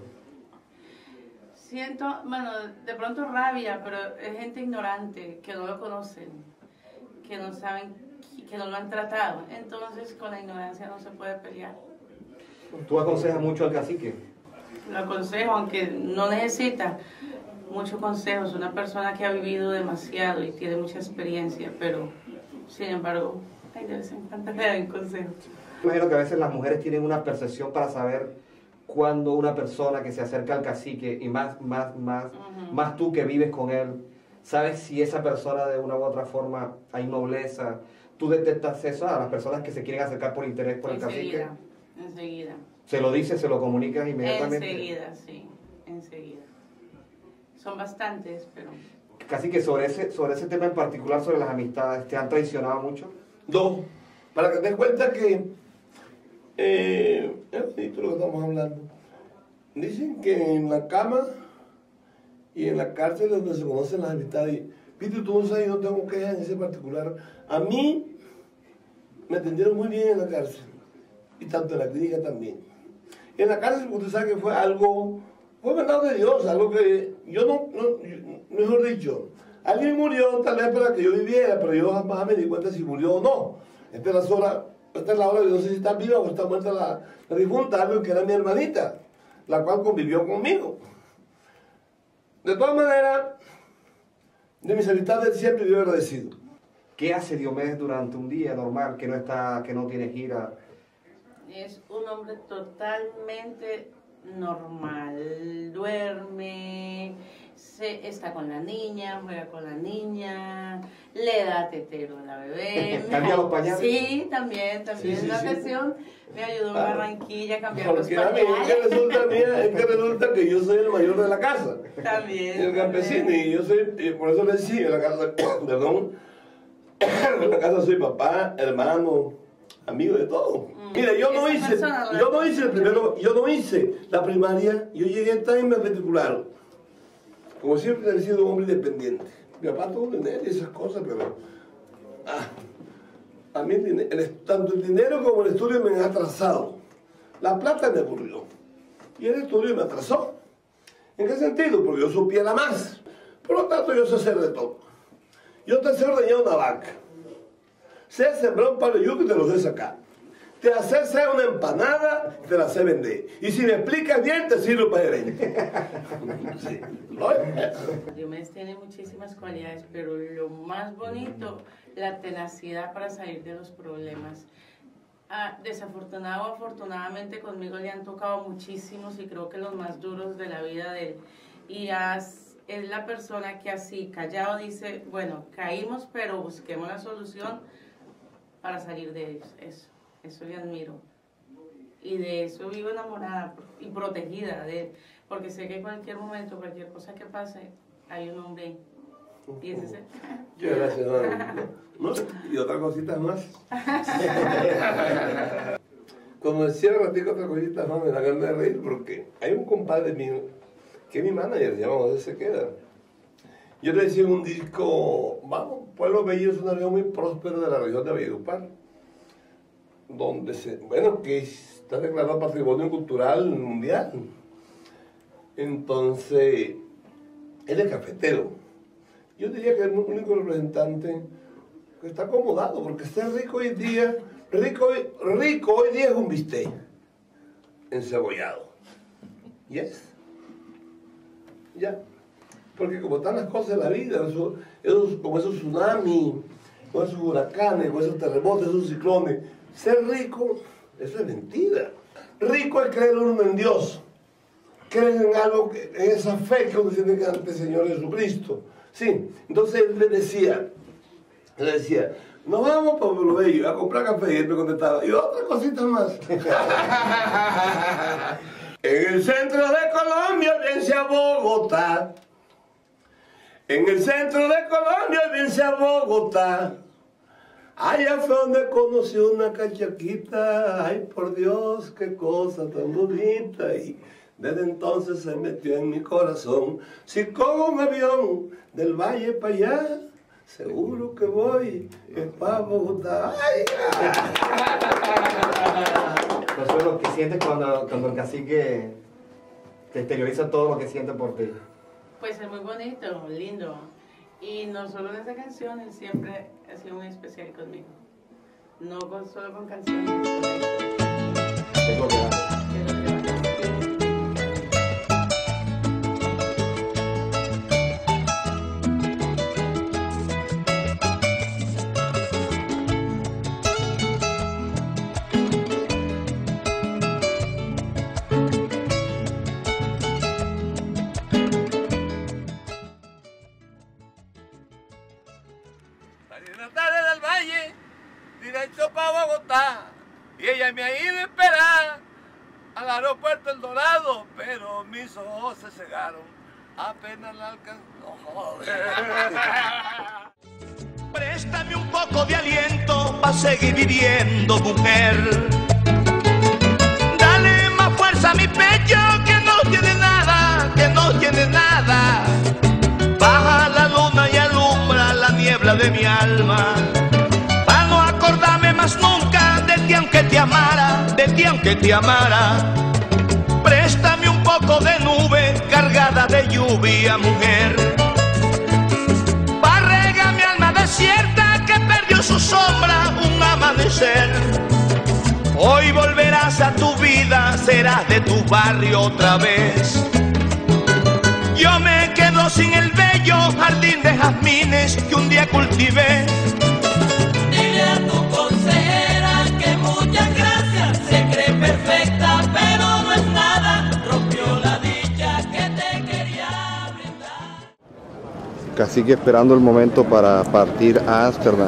Siento, bueno, de pronto rabia, pero es gente ignorante, que no lo conocen, que no saben, que no lo han tratado. Entonces, con la ignorancia no se puede pelear. ¿Tú aconsejas mucho al cacique? Lo aconsejo, aunque no necesita muchos consejos. Una persona que ha vivido demasiado y tiene mucha experiencia, pero, sin embargo, hay de vez en cuando le dan consejos. Imagino que a veces las mujeres tienen una percepción para saber cuando una persona que se acerca al cacique, y más, más, más, uh-huh. más tú que vives con él, sabes si esa persona de una u otra forma hay nobleza. ¿Tú detectas eso a las personas que se quieren acercar por interés por enseguida, el cacique? Enseguida. ¿Se lo dices, se lo comunicas inmediatamente? Enseguida, sí, enseguida. Son bastantes, pero... Cacique, sobre ese, sobre ese tema en particular, sobre las amistades, ¿te han traicionado mucho? No, para que te des cuenta que eh, es bonito lo que estamos hablando. Dicen que en la cama y en la cárcel es donde se conocen las amistades. Peter, tú no sabes, yo no tengo quejas en ese particular. A mí me atendieron muy bien en la cárcel y tanto en la clínica también. En la cárcel, usted sabe que fue algo, fue mandado de Dios, algo que yo no, no yo, mejor dicho, alguien murió tal vez para que yo viviera, pero yo jamás me di cuenta si murió o no. Esta es la hora, esta es la hora de no sé si está viva o está muerta la, la difunta, algo que era mi hermanita, la cual convivió conmigo. De todas maneras, de mis amistades siempre yo agradecido. ¿Qué hace Diomedes durante un día normal, que no está, que no tiene gira? Es un hombre totalmente normal, duerme, se, está con la niña, juega con la niña, le da tetero a la bebé. ¿Cambia los pañales? Sí, también, también. Sí, en una sí, sí. ocasión me ayudó en Barranquilla a cambiar Porque los a mí, pañales. es que, resulta, mira, es que resulta que yo soy el mayor de la casa. También. El campesino, y yo soy, y por eso le decía, en la casa, perdón, en la casa soy papá, hermano, amigo de todo. Mm. Mira, yo no hice, no yo no hice el primero, yo no hice la primaria, yo llegué tan en particular. Como siempre he sido un hombre independiente. Mi papá tuvo dinero y esas cosas, pero ah, a mí el, el, tanto el dinero como el estudio me han atrasado. La plata me aburrió y el estudio me atrasó. ¿En qué sentido? Porque yo supiera más. Por lo tanto, yo sé hacer de todo. Yo te sé ordeñar una vaca. Sé sembrar un palo de yuca y te lo sé sacar. Te hace hacer una empanada, te la sé vender. Y si me explicas bien, te sirvo para gerente. Sí. Diomedes tiene muchísimas cualidades, pero lo más bonito, la tenacidad para salir de los problemas. Ah, desafortunado o afortunadamente conmigo le han tocado muchísimos y creo que los más duros de la vida de él. Y has, es la persona que así, callado, dice, bueno, caímos, pero busquemos la solución para salir de ellos. Eso, eso le admiro. Y de eso vivo enamorada y protegida de él, porque sé que en cualquier momento, cualquier cosa que pase, hay un hombre ahí. Y ese es él. Muchas gracias. No, no, y otra cosita más. Como decía un ratito, otra cosita más, me da ganas de reír, porque hay un compadre mío, que es mi manager, se llama José Sequeda. Yo le decía en un disco, vamos, Pueblo Bello es una región muy próspera de la región de Valledupar, donde se, bueno, que está declarado patrimonio cultural mundial. Entonces, él es cafetero. Yo diría que es el único representante que está acomodado, porque ser rico hoy día, rico, rico hoy día es un bistec encebollado. ¿Yes? ya. Porque como están las cosas de la vida, esos, esos, como esos tsunamis, con esos huracanes, con esos terremotos, esos ciclones, ser rico, eso es mentira. Rico es creer uno en Dios, creer en algo, en esa fe que uno tiene ante el Señor Jesucristo. Sí, entonces él le decía, le decía, nos vamos para Pueblo Bello a comprar café, y él me contestaba, y otra cosita más. En el centro de Colombia, bien sea Bogotá. En el centro de Colombia, bien sea Bogotá. Allá fue donde conocí una cachaquita. Ay, por Dios, qué cosa tan bonita. Y desde entonces se metió en mi corazón. Si con un avión del valle para allá, seguro que voy es para Bogotá. Ay, eso es lo que sientes cuando, cuando el cacique te exterioriza todo lo que siente por ti. Pues es muy bonito, lindo. Y no solo en esa canción, él siempre ha sido muy especial conmigo. No con, solo con canciones. Tengo que dar. Directo para Bogotá, y ella me ha ido a esperar al aeropuerto El Dorado, pero mis ojos se cegaron, apenas la alcanzó. Préstame un poco de aliento para seguir viviendo, mujer. Dale más fuerza a mi pecho que no tiene nada, que no tiene nada. Baja la luna y alumbra la niebla de mi alma. Acordarme más nunca de ti aunque te amara, de ti aunque te amara. Préstame un poco de nube cargada de lluvia, mujer. Barrega mi alma desierta que perdió su sombra un amanecer. Hoy volverás a tu vida, serás de tu barrio otra vez. Yo me quedo sin el bello jardín de jazmines que un día cultivé. A tu consejera que muchas gracias, se cree perfecta pero no es nada, rompió la dicha que te quería brindar. Cacique esperando el momento para partir a Ámsterdam.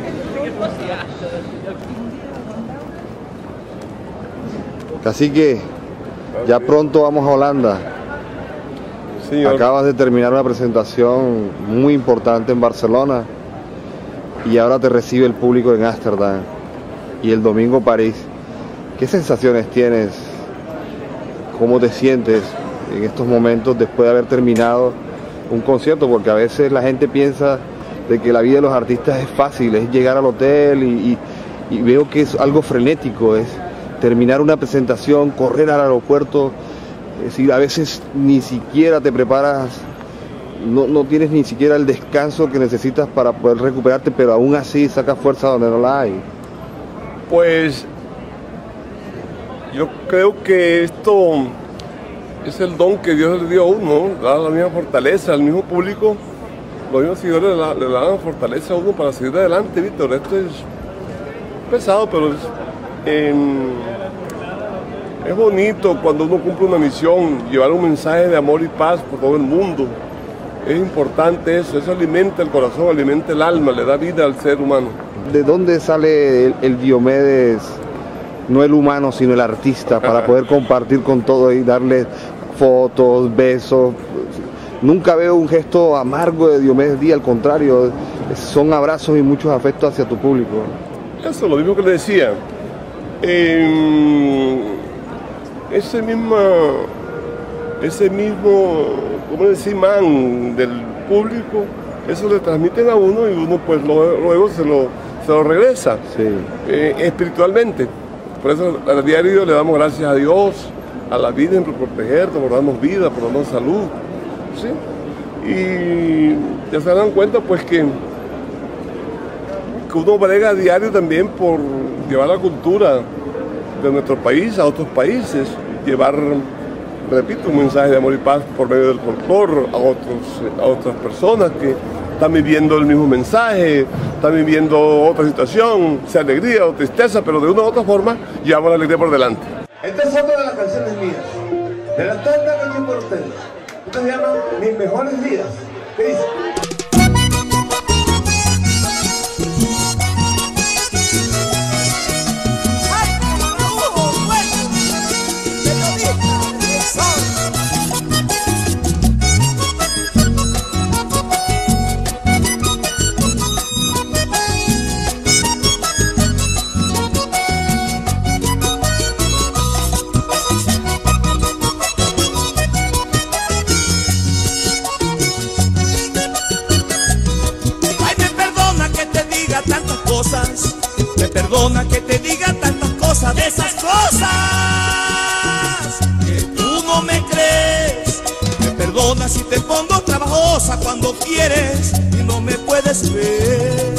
Cacique, ya pronto vamos a Holanda. Sí, acabas de terminar una presentación muy importante en Barcelona. Y ahora te recibe el público en Ámsterdam y el domingo París. ¿Qué sensaciones tienes? ¿Cómo te sientes en estos momentos después de haber terminado un concierto? Porque a veces la gente piensa de que la vida de los artistas es fácil, es llegar al hotel y, y, y veo que es algo frenético, es terminar una presentación, correr al aeropuerto, es decir, a veces ni siquiera te preparas. No, no tienes ni siquiera el descanso que necesitas para poder recuperarte, pero aún así sacas fuerza donde no la hay. Pues yo creo que esto es el don que Dios le dio a uno, le da la misma fortaleza al mismo público, los mismos seguidores le, le dan fortaleza a uno para seguir adelante, Víctor. Esto es pesado, pero es, eh, es bonito cuando uno cumple una misión, llevar un mensaje de amor y paz por todo el mundo. Es importante eso, eso alimenta el corazón, alimenta el alma, le da vida al ser humano. ¿De dónde sale el, el Diomedes, no el humano, sino el artista, para poder compartir con todo y darle fotos, besos? Nunca veo un gesto amargo de Diomedes Díaz, al contrario, son abrazos y muchos afectos hacia tu público. Eso, lo mismo que le decía. Eh, ese mismo, ese mismo, ¿cómo decir, man del público, eso le transmiten a uno y uno pues lo, luego se lo, se lo regresa, sí. eh, espiritualmente. Por eso a diario le damos gracias a Dios, a la Virgen por protegernos, por darnos vida, por darnos salud. ¿Sí? Y ya se dan cuenta pues que, que uno brega a diario también por llevar la cultura de nuestro país a otros países, llevar repito, un mensaje de amor y paz por medio del folclore a, otros, a otras personas que están viviendo el mismo mensaje, están viviendo otra situación, sea alegría o tristeza, pero de una u otra forma llevamos la alegría por delante. Esta es otra de las canciones mías, de la tanta que yo por ustedes. Esta se llama Mis Mejores Días. ¿Qué dice? Me perdona que te diga tantas cosas, de esas cosas que tú no me crees. Me perdona si te pongo trabajosa cuando quieres y no me puedes ver.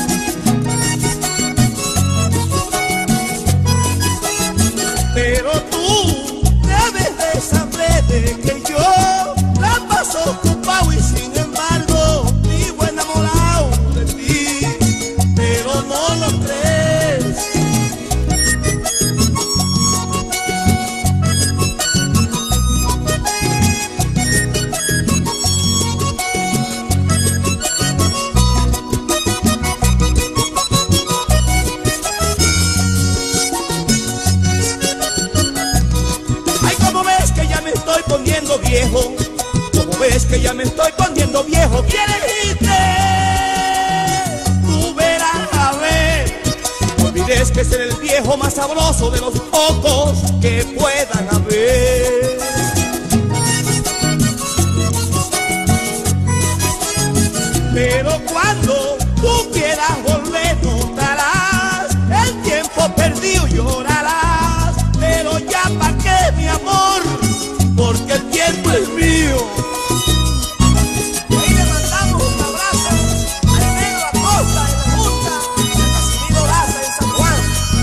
Pero tú debes de saber de que yo la paso ocupado y sin embargo vivo enamorado de ti. No lo crees. Ay, como ves que ya me estoy poniendo viejo, como ves que ya me estoy poniendo viejo, ¿quieres irte? Es que ser el viejo más sabroso de los pocos que puedan haber. Pero cuando tú quieras volver notarás el tiempo perdido, llorarás. Pero ya pa' qué, mi amor, porque el tiempo es mío. Y ahí le mandamos un abrazo al negro Acosta y me gusta y a Casimiro Laza en San Juan.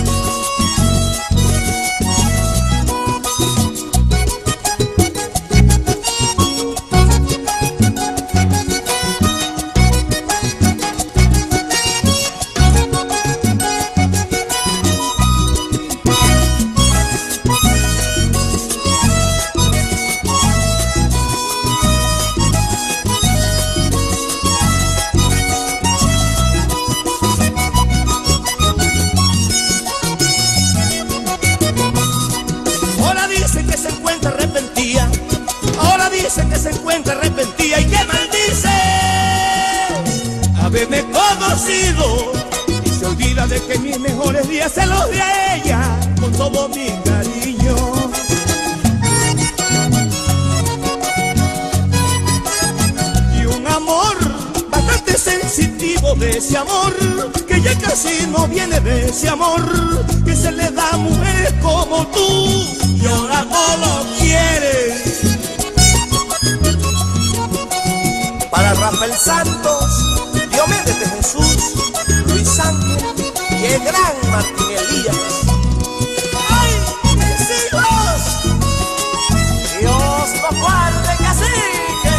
Que se encuentra arrepentida y que maldice haberme conocido y se olvida de que mis mejores días se los di a ella con todo mi cariño. Y un amor bastante sensitivo de ese amor que ya casi no viene de ese amor que se le da a mujeres como tú y ahora no lo quieres. Para Rafael Santos, Diomedes de Jesús, Luis Ángel y el gran Martín Elías. ¡Ay, mis hijos! Dios los guarde, cacique.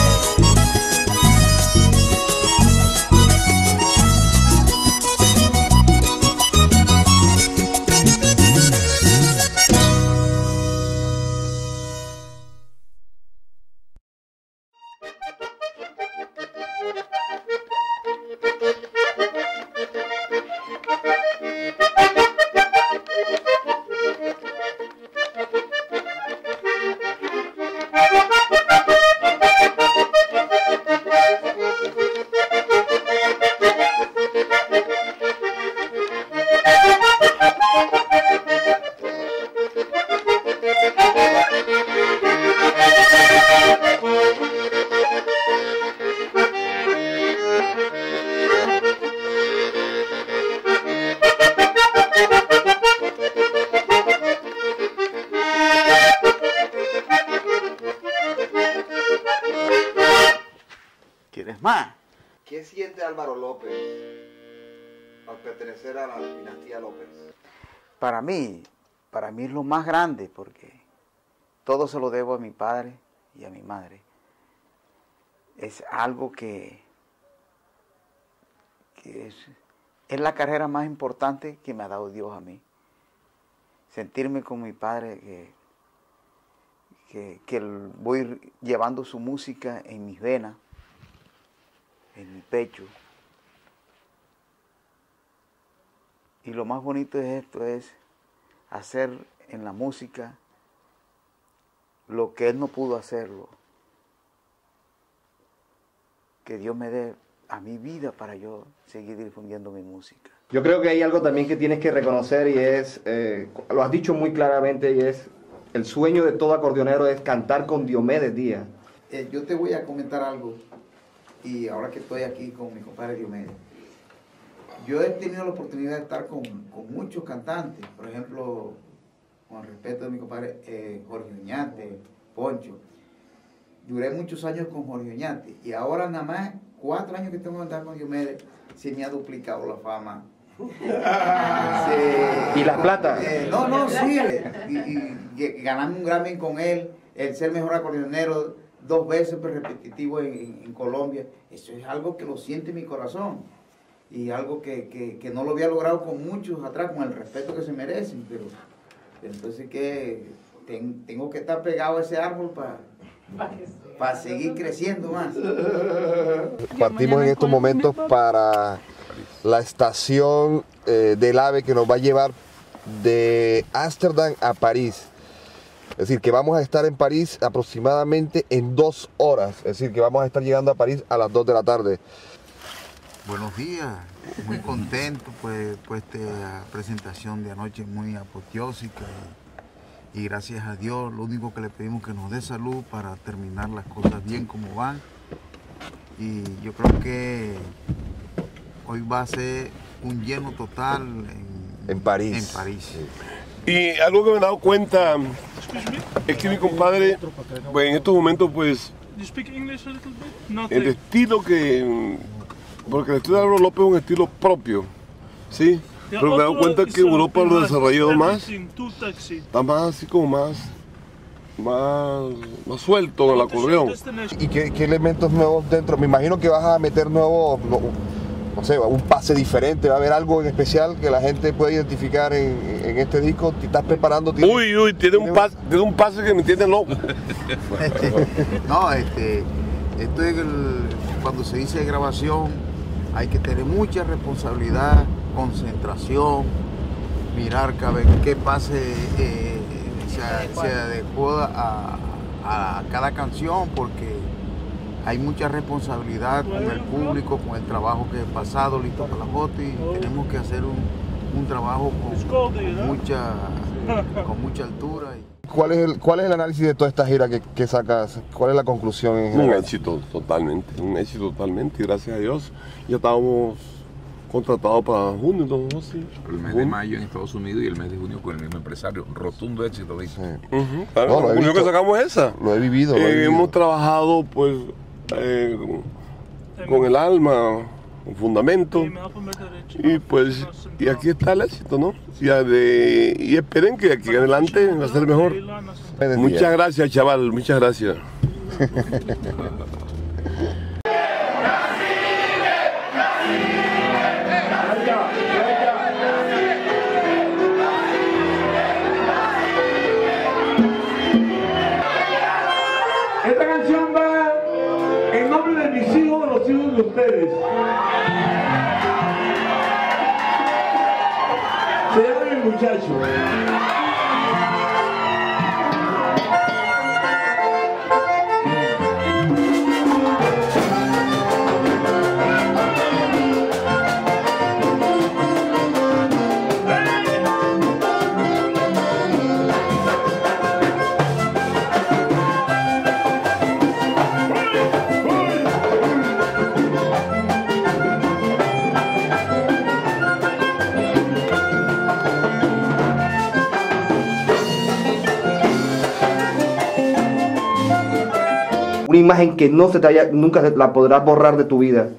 ¿Quieres más? ¿Qué siente Álvaro López al pertenecer a la dinastía López? Para mí, para mí es lo más grande, porque todo se lo debo a mi padre y a mi madre. Es algo que, que es, es la carrera más importante que me ha dado Dios a mí. Sentirme con mi padre, que, que, que voy llevando su música en mis venas, en mi pecho. Y lo más bonito de esto es hacer en la música lo que él no pudo hacerlo. Que Dios me dé a mi vida para yo seguir difundiendo mi música. Yo creo que hay algo también que tienes que reconocer y es, eh, lo has dicho muy claramente, y es el sueño de todo acordeonero es cantar con Diomedes Díaz. Eh, yo te voy a comentar algo, y ahora que estoy aquí con mi compadre Diomedes, yo he tenido la oportunidad de estar con, con muchos cantantes, por ejemplo, con el respeto de mi compadre eh, Jorge Oñate, Poncho. Duré muchos años con Jorge Oñate, y ahora nada más cuatro años que tengo que andar con Diomedes, se me ha duplicado la fama. ¿Y la plata? Eh, no, no, sí. Y, y, y ganarme un Grammy con él, el ser mejor acordeonero dos veces pues, repetitivo en, en, en Colombia, eso es algo que lo siente mi corazón. Y algo que, que, que no lo había logrado con muchos atrás, con el respeto que se merecen. Pero entonces que ten, tengo que estar pegado a ese árbol para para seguir creciendo más. Partimos en estos momentos para la estación eh, del AVE que nos va a llevar de Ámsterdam a París. Es decir, que vamos a estar en París aproximadamente en dos horas. Es decir, que vamos a estar llegando a París a las dos de la tarde. Buenos días, muy contento pues, pues esta presentación de anoche muy apoteósica y, y gracias a Dios lo único que le pedimos que nos dé salud para terminar las cosas bien como van, y yo creo que hoy va a ser un lleno total en, en París. En París. Y algo que me he dado cuenta es que mi compadre pues, en estos momentos pues el estilo que porque el estilo de Álvaro López es un estilo propio, ¿sí? Pero me he dado cuenta que Europa lo ha desarrollado más, está más así como más, más, más suelto en el acordeón. ¿Y qué, qué elementos nuevos dentro? Me imagino que vas a meter nuevos, no, no sé, un pase diferente, va a haber algo en especial que la gente pueda identificar en, en este disco. ¿Te estás preparando? ¿Tienes, uy, uy, tiene un, pase, tiene un pase que me tiene loco. No, este, esto es el, cuando se dice grabación, hay que tener mucha responsabilidad, concentración, mirar qué pase eh, se, se adecua a, a cada canción, porque hay mucha responsabilidad con el público, con el trabajo que he pasado, listo para la foto, y tenemos que hacer un, un trabajo con, con, mucha, con mucha altura. ¿Cuál es, el, ¿Cuál es el análisis de toda esta gira que, que sacas? ¿Cuál es la conclusión? En un éxito totalmente, un éxito totalmente, y gracias a Dios ya estábamos contratados para junio, ¿no? Sí. El mes junio. de mayo en Estados Unidos y el mes de junio con el mismo empresario, rotundo éxito. Sí. Uh-huh. Claro, no, lo junio que sacamos esa. Lo he vivido. Eh, lo he vivido. Hemos trabajado pues eh, con el alma, con fundamento, y pues y aquí está el éxito, ¿no? Y, de, y esperen que aquí en adelante va a ser mejor. Muchas gracias, chaval, muchas gracias. Esta canción va en nombre de mis hijos, de los hijos de ustedes. Se llama El Muchacho. Una imagen que no se te haya, nunca se la podrás borrar de tu vida.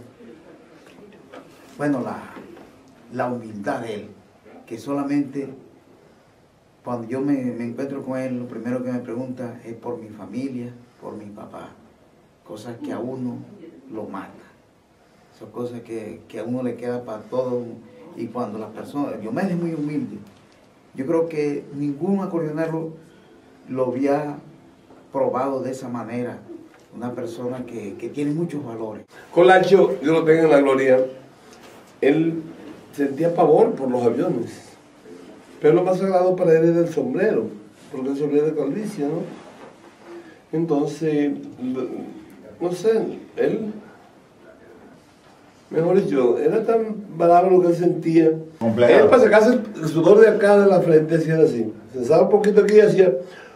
Bueno, la, la humildad de él, que solamente cuando yo me, me encuentro con él, lo primero que me pregunta es por mi familia, por mi papá. Cosas que a uno lo mata. Son cosas que, que a uno le queda para todo. Y cuando las personas, Diomedes es muy humilde. Yo creo que ningún acordeonero lo había probado de esa manera. Una persona que, que tiene muchos valores. Colacho, Dios lo tenga en la gloria, él sentía pavor por los aviones. Pero lo más sagrado para él era el sombrero, porque el sombrero de calvicie, ¿no? Entonces, no sé, él, mejor dicho, era tan bravo lo que él sentía. Complejo. Él para sacarse el, el sudor de acá de la frente hacía así. Se sentaba un poquito aquí y hacía...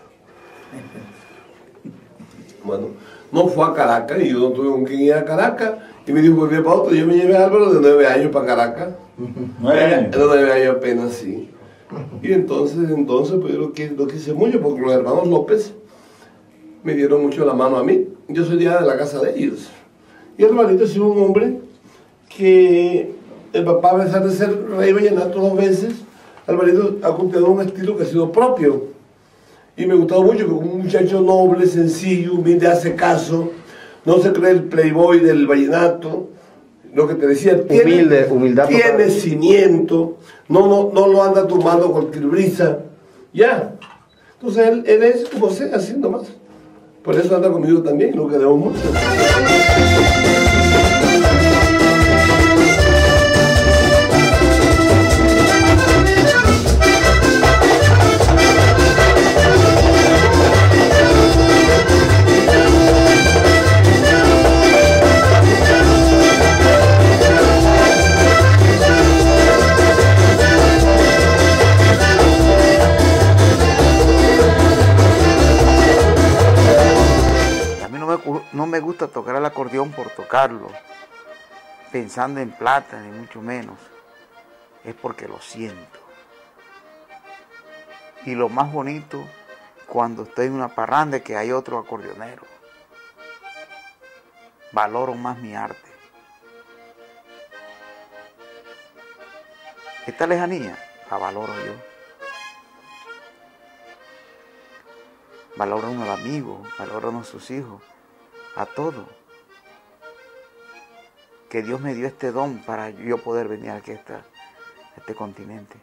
Bueno, no fue a Caracas y yo no tuve con quién ir a Caracas. Y me dijo, volví para otro. Yo me llevé a Álvaro de nueve años para Caracas. ¿Nueve años? De nueve años apenas, sí. Y entonces, entonces, pues yo lo, quise, lo quise mucho porque los hermanos López me dieron mucho la mano a mí. Yo soy ya de la casa de ellos. Y Alvarito ha sido un hombre que el papá, a pesar de ser rey vallenato dos veces, Alvarito ha cultivado un estilo que ha sido propio. Y me gustaba mucho que un muchacho noble, sencillo, humilde, hace caso, no se cree el playboy del vallenato. Lo que te decía, tiene, humilde, humildad tiene total. Cimiento, no, no, no lo anda tumbando cualquier brisa, ya. Entonces él, él es como sea, haciendo más. Por eso anda conmigo también, lo que debo mucho. No me gusta tocar el acordeón por tocarlo, pensando en plata, ni mucho menos. Es porque lo siento. Y lo más bonito, cuando estoy en una parranda, que hay otro acordeonero. Valoro más mi arte. Esta lejanía la valoro yo. Valoro a uno al amigo, valoro a uno a sus hijos, a todo. Que Dios me dio este don para yo poder venir aquí a, esta, a este continente.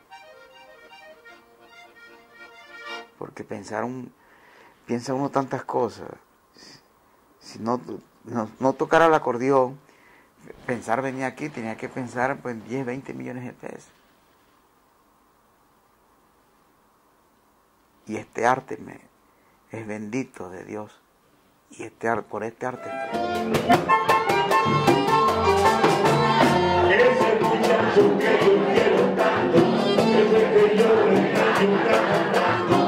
Porque pensar un, piensa uno tantas cosas. Si no, no, no tocara el acordeón, pensar venir aquí, tenía que pensar pues, en diez, veinte millones de pesos. Y este arte me, es bendito de Dios. Y este arte, por este arte Ese muchacho que yo quiero tanto, ese que yo le engaño tanto.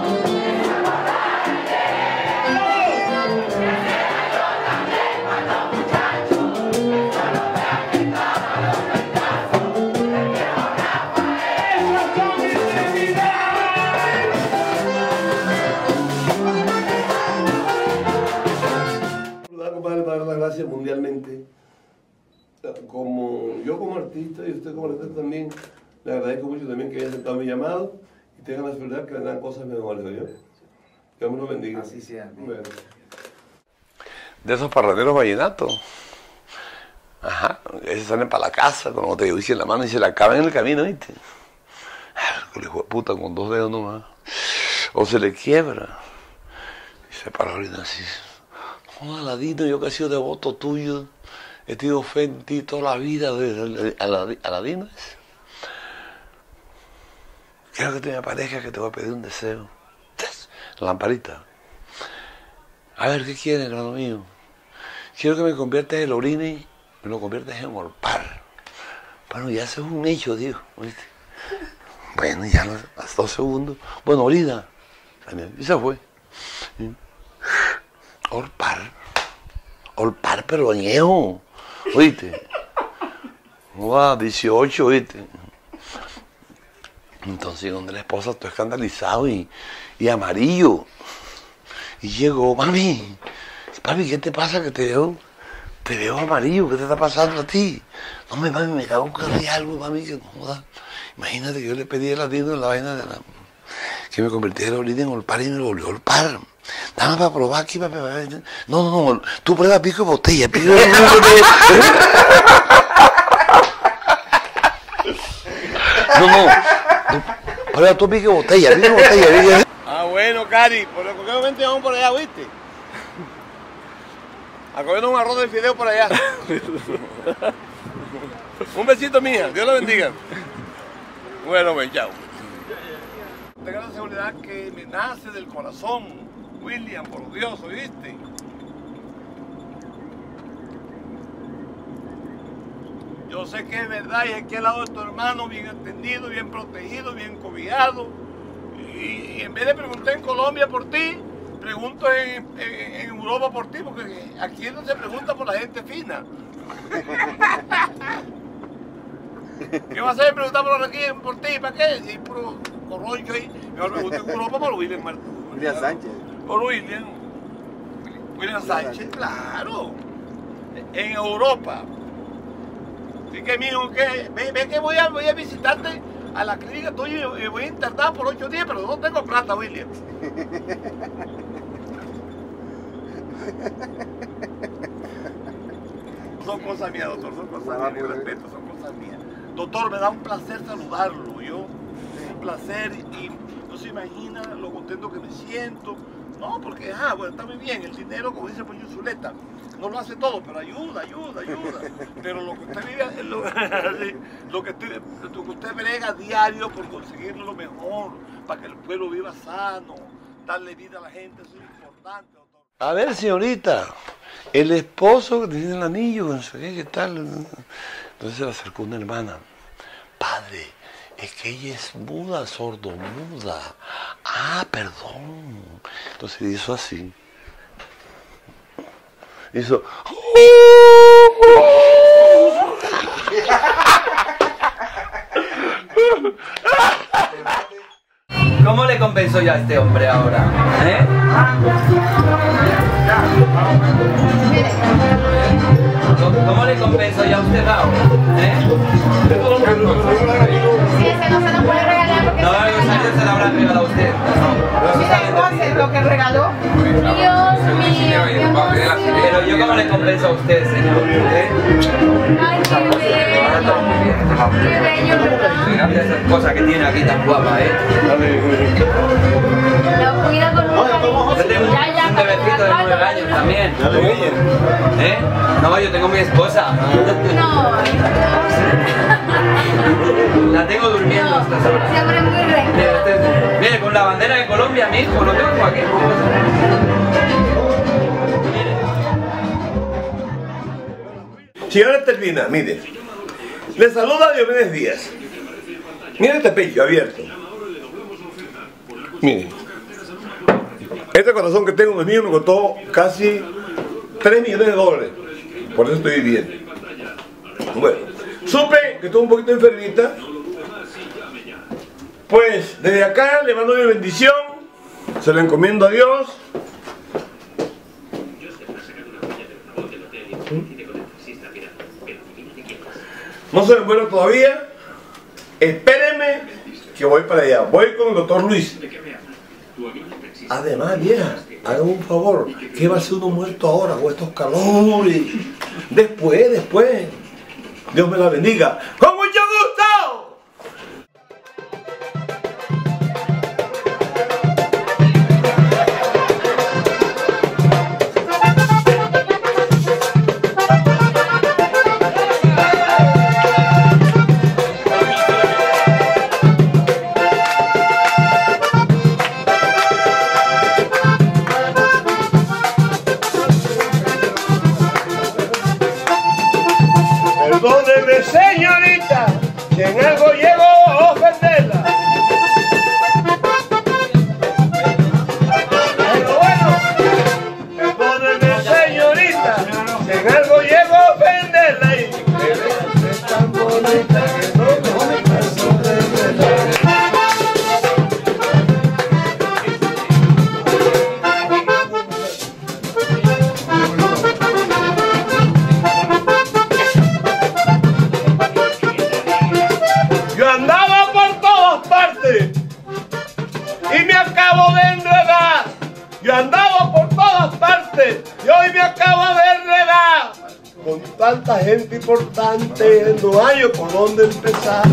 Compadre, para dar las gracias mundialmente, como yo como artista y usted como artista también, le agradezco mucho también que haya aceptado mi llamado y tengan la seguridad que vendrán cosas mejores, ¿oyó? Que Dios me lo bendiga. Así sea. Bueno. De esos parranderos vallenatos. Ajá, esos salen para la casa con te en la mano y se la acaban en el camino, ¿viste? El hijo de puta con dos dedos nomás. O se le quiebra. Y se para ahorita así. Oh, Aladino, yo que he sido devoto tuyo, he tenido fe en ti toda la vida. Aladino es. Quiero que te me aparezca que te voy a pedir un deseo. Lamparita. A ver, ¿qué quieres, hermano mío? Quiero que me conviertas en Lorini, me lo conviertas en Orpar. Bueno, ya eso es un hecho, Dios, ¿viste? Bueno, ya a los dos segundos. Bueno, ahorita. Y se fue. Orpar. Orpar, pero añejo. ¿Oíste? Wow, dieciocho, ¿oíste? Entonces, donde la esposa, estoy escandalizado y, y amarillo. Y llegó, mami, papi, ¿qué te pasa? Que te veo, te veo amarillo, ¿qué te está pasando a ti? No, me, mami, me cago en algo, mami, que no joda. Imagínate que yo le pedí el latino en la vaina de la... que me convertí en Olín en Olpar y me lo volvió a Olpar. Dame para probar aquí, para probar. No, no, no, tú pruebas pico y botella. Pico y botella. No, no, prueba tú pico y botella, pico y botella. Ah, bueno, Cari, por cualquier momento vamos por allá, ¿viste? A comer un arroz de fideo por allá. Un besito, mía, Dios la bendiga. Bueno, pues, chao. Tenga la seguridad que me nace del corazón, William, por Dios, ¿oíste? Yo sé que es verdad y aquí al lado de tu hermano, bien atendido, bien protegido, bien cobijado. Y, y en vez de preguntar en Colombia por ti, pregunto en, en, en Europa por ti, porque aquí no se pregunta por la gente fina. ¿Qué vas a hacer preguntar por aquí por ti? ¿Para qué? Y puro corroncho ahí. Mejor pregunto en Europa por William Martí. William Sánchez. Por William. William Sánchez, claro. En Europa. Así que, mijo, que ve, ve que voy a, voy a visitarte a la clínica tuya y voy a internar por ocho días, pero no tengo plata, William. Son cosas mías, doctor, son cosas mías, mi respeto, son cosas mías. Doctor, me da un placer saludarlo, yo, un placer y no se imagina lo contento que me siento. No, porque, ah, bueno, está muy bien, el dinero, como dice Poncho Zuleta, no lo hace todo, pero ayuda, ayuda, ayuda. Pero lo que usted vive, lo, lo, que, usted, lo que usted brega diario por conseguir lo mejor, para que el pueblo viva sano, darle vida a la gente, eso es importante, doctor. A ver, señorita, el esposo que tiene el anillo, no sé qué, qué tal. Entonces se le acercó una hermana. Padre, es que ella es muda, sordomuda. Ah, perdón. Entonces hizo así. Hizo... ¿Cómo le compenso yo a este hombre ahora? ¿Eh? ¿Cómo le compenso yo a usted ahora? ¿Eh? Si ese no se lo puede regalar porque... No, Rosario se lo habrá regalado a usted. No, lo que regaló. Dios mío, mi amor. Pero yo cómo le compenso a usted, señor. ¿Eh? Ay, qué bello. Qué bello, ¿verdad? Mira esas cosas que tiene aquí tan guapas, ¿eh? Lo cuida con un cariño. Yo tengo un bebecito de nueve años también. ¿Eh? No, yo tengo mi esposa. No, la tengo durmiendo a estas horas. Siempre muy recto. Mire, con la bandera de Colombia, mi hijo, lo tengo aquí. Señora Termina, mire, le saluda Diomedes Díaz. Mire este pecho abierto. Mire, este corazón que tengo, el mío, me costó casi tres millones de dólares. Por eso estoy bien. Bueno, supe que estoy un poquito enfermita. Pues desde acá le mando mi bendición. Se la encomiendo a Dios. No se me muero todavía. Espérenme que voy para allá. Voy con el doctor Luis. Además, vieja, hagan un favor. ¿Qué va a ser uno muerto ahora con estos calores? Después, después. Dios me la bendiga. ¡Con mucho gusto! Perdóneme, señorita, si en algo llego a ofenderla. Pero bueno, perdóneme, señorita, si en algo llego a ofenderla. Y que es tan bonita que no me canso de verla. Yo acabo de enredar. Con tanta gente importante no hay por dónde empezar.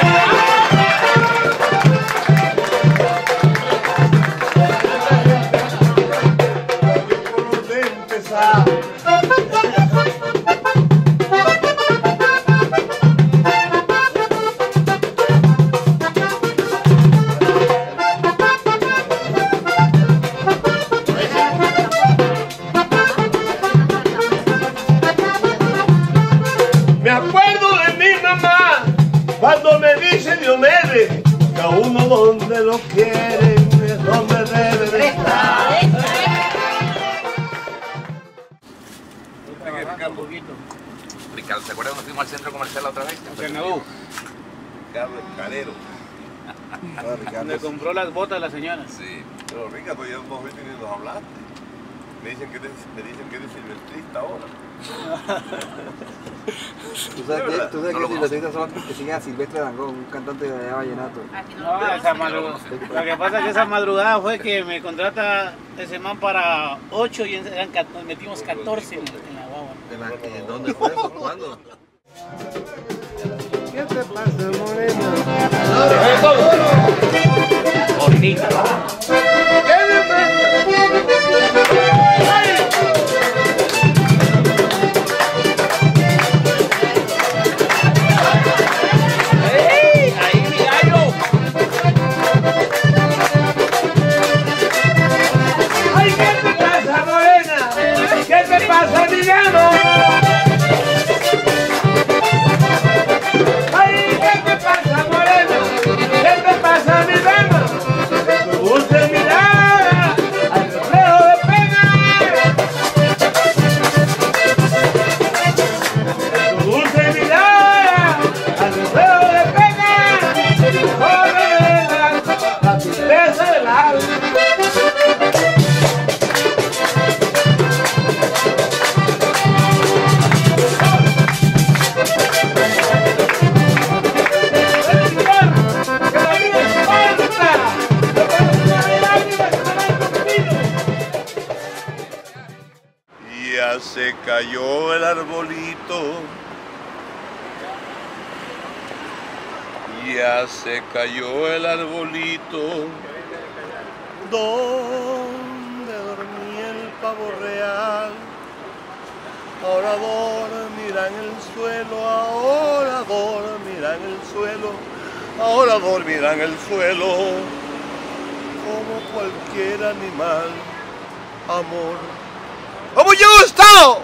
Me acuerdo de mi mamá cuando me dice Diomedes que a uno donde lo quieren es donde debe de estar. Ricardo, ¿se acuerdan cuando fuimos al centro comercial la otra vez? Ricardo Calero. Le compró las botas a la señora. Sí, pero Ricardo ya dos veces ni nos hablaste. Me dicen que eres, me dicen que eres silvestrista ahora. Tú sabes que, tú sabes que silvestristas son los que siguen a Silvestre Dangond, un cantante de allá vallenato. No, esa madrugada. Lo que pasa es que esa madrugada fue que me contrata ese man para ocho y eran, nos metimos catorce en, en la guagua. ¿En dónde fue eso? ¿Cuándo? ¿Qué te pasa, morena? Ahorita. ¿Qué te pasa? ¿Qué te pasa, mi gano? Ay, ¿qué te pasa, morena? ¿Qué te pasa, mi gano? Me gusta mirar al reflejo de pena. Me gusta mirar al reflejo de pena. Corre la tristeza del alma. Ya se cayó el arbolito, ya se cayó el arbolito, donde dormía el pavo real. Ahora dormirá en el suelo, ahora dormirá en el suelo, ahora dormirá en el suelo, como cualquier animal, amor. ¡Como yo he estado!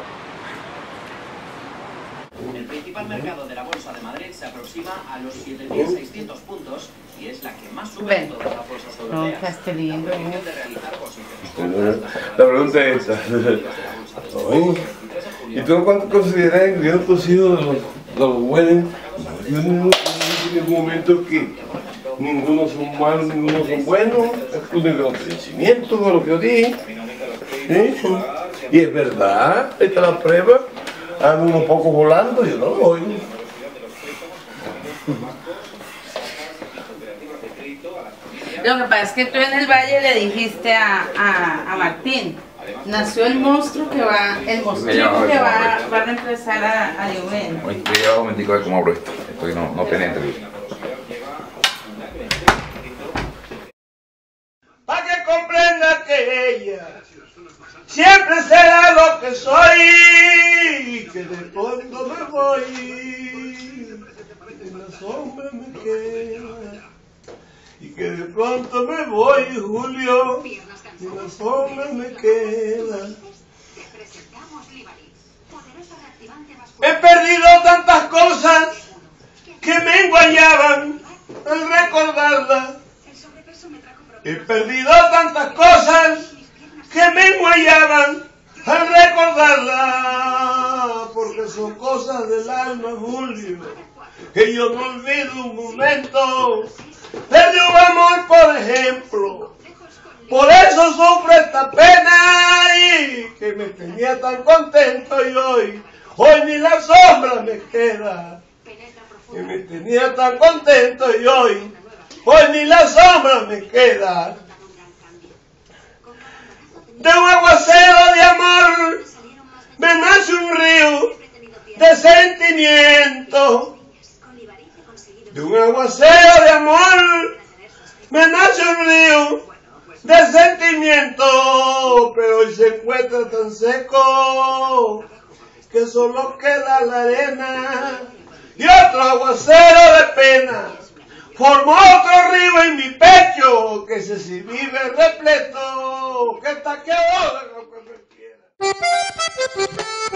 El principal mercado de la Bolsa de Madrid se aproxima a los siete mil seiscientos puntos y es la que más sube en todas las bolsas europeas. No, Castellín, La prohibición de realizar posiciones. La pregunta es esta. Oye, ¿y tú cuánto consideras que yo he sido de los, de los buenos? Yo no en ningún momento que ninguno son malos, ninguno son buenos. Es un reconocimiento de lo que yo dije. ¿Sí? Y es verdad, esta es la prueba. Ando unos pocos volando, yo no voy. Lo que pasa es que tú en el Valle le dijiste a, a, a Martín, nació el monstruo que va, el monstruo que va, va a reemplazar a, a Diomedes. Voy a llevar un momentico a ver cómo abro esto. Estoy no, no penetro. Para que comprenda que ella siempre será lo que soy, y que de pronto me voy, en la sombra me queda, y que de pronto me voy, Julio, en la sombra me queda. He perdido tantas cosas que me enguayaban al recordarla. He perdido tantas cosas que me enguayaban al recordarla, porque son cosas del alma, Julio, que yo no olvido un momento. Perdí un amor, por ejemplo, por eso sufro esta pena, y que me tenía tan contento y hoy, hoy ni la sombra me queda. Que me tenía tan contento y hoy, hoy ni la sombra me queda. De un aguacero de amor me nace un río de sentimiento, de un aguacero de amor, me nace un río de sentimiento, pero hoy se encuentra tan seco que solo queda la arena y otro aguacero de pena. Formó otro río en mi pecho que se si vive repleto, que está que ahora no quiera.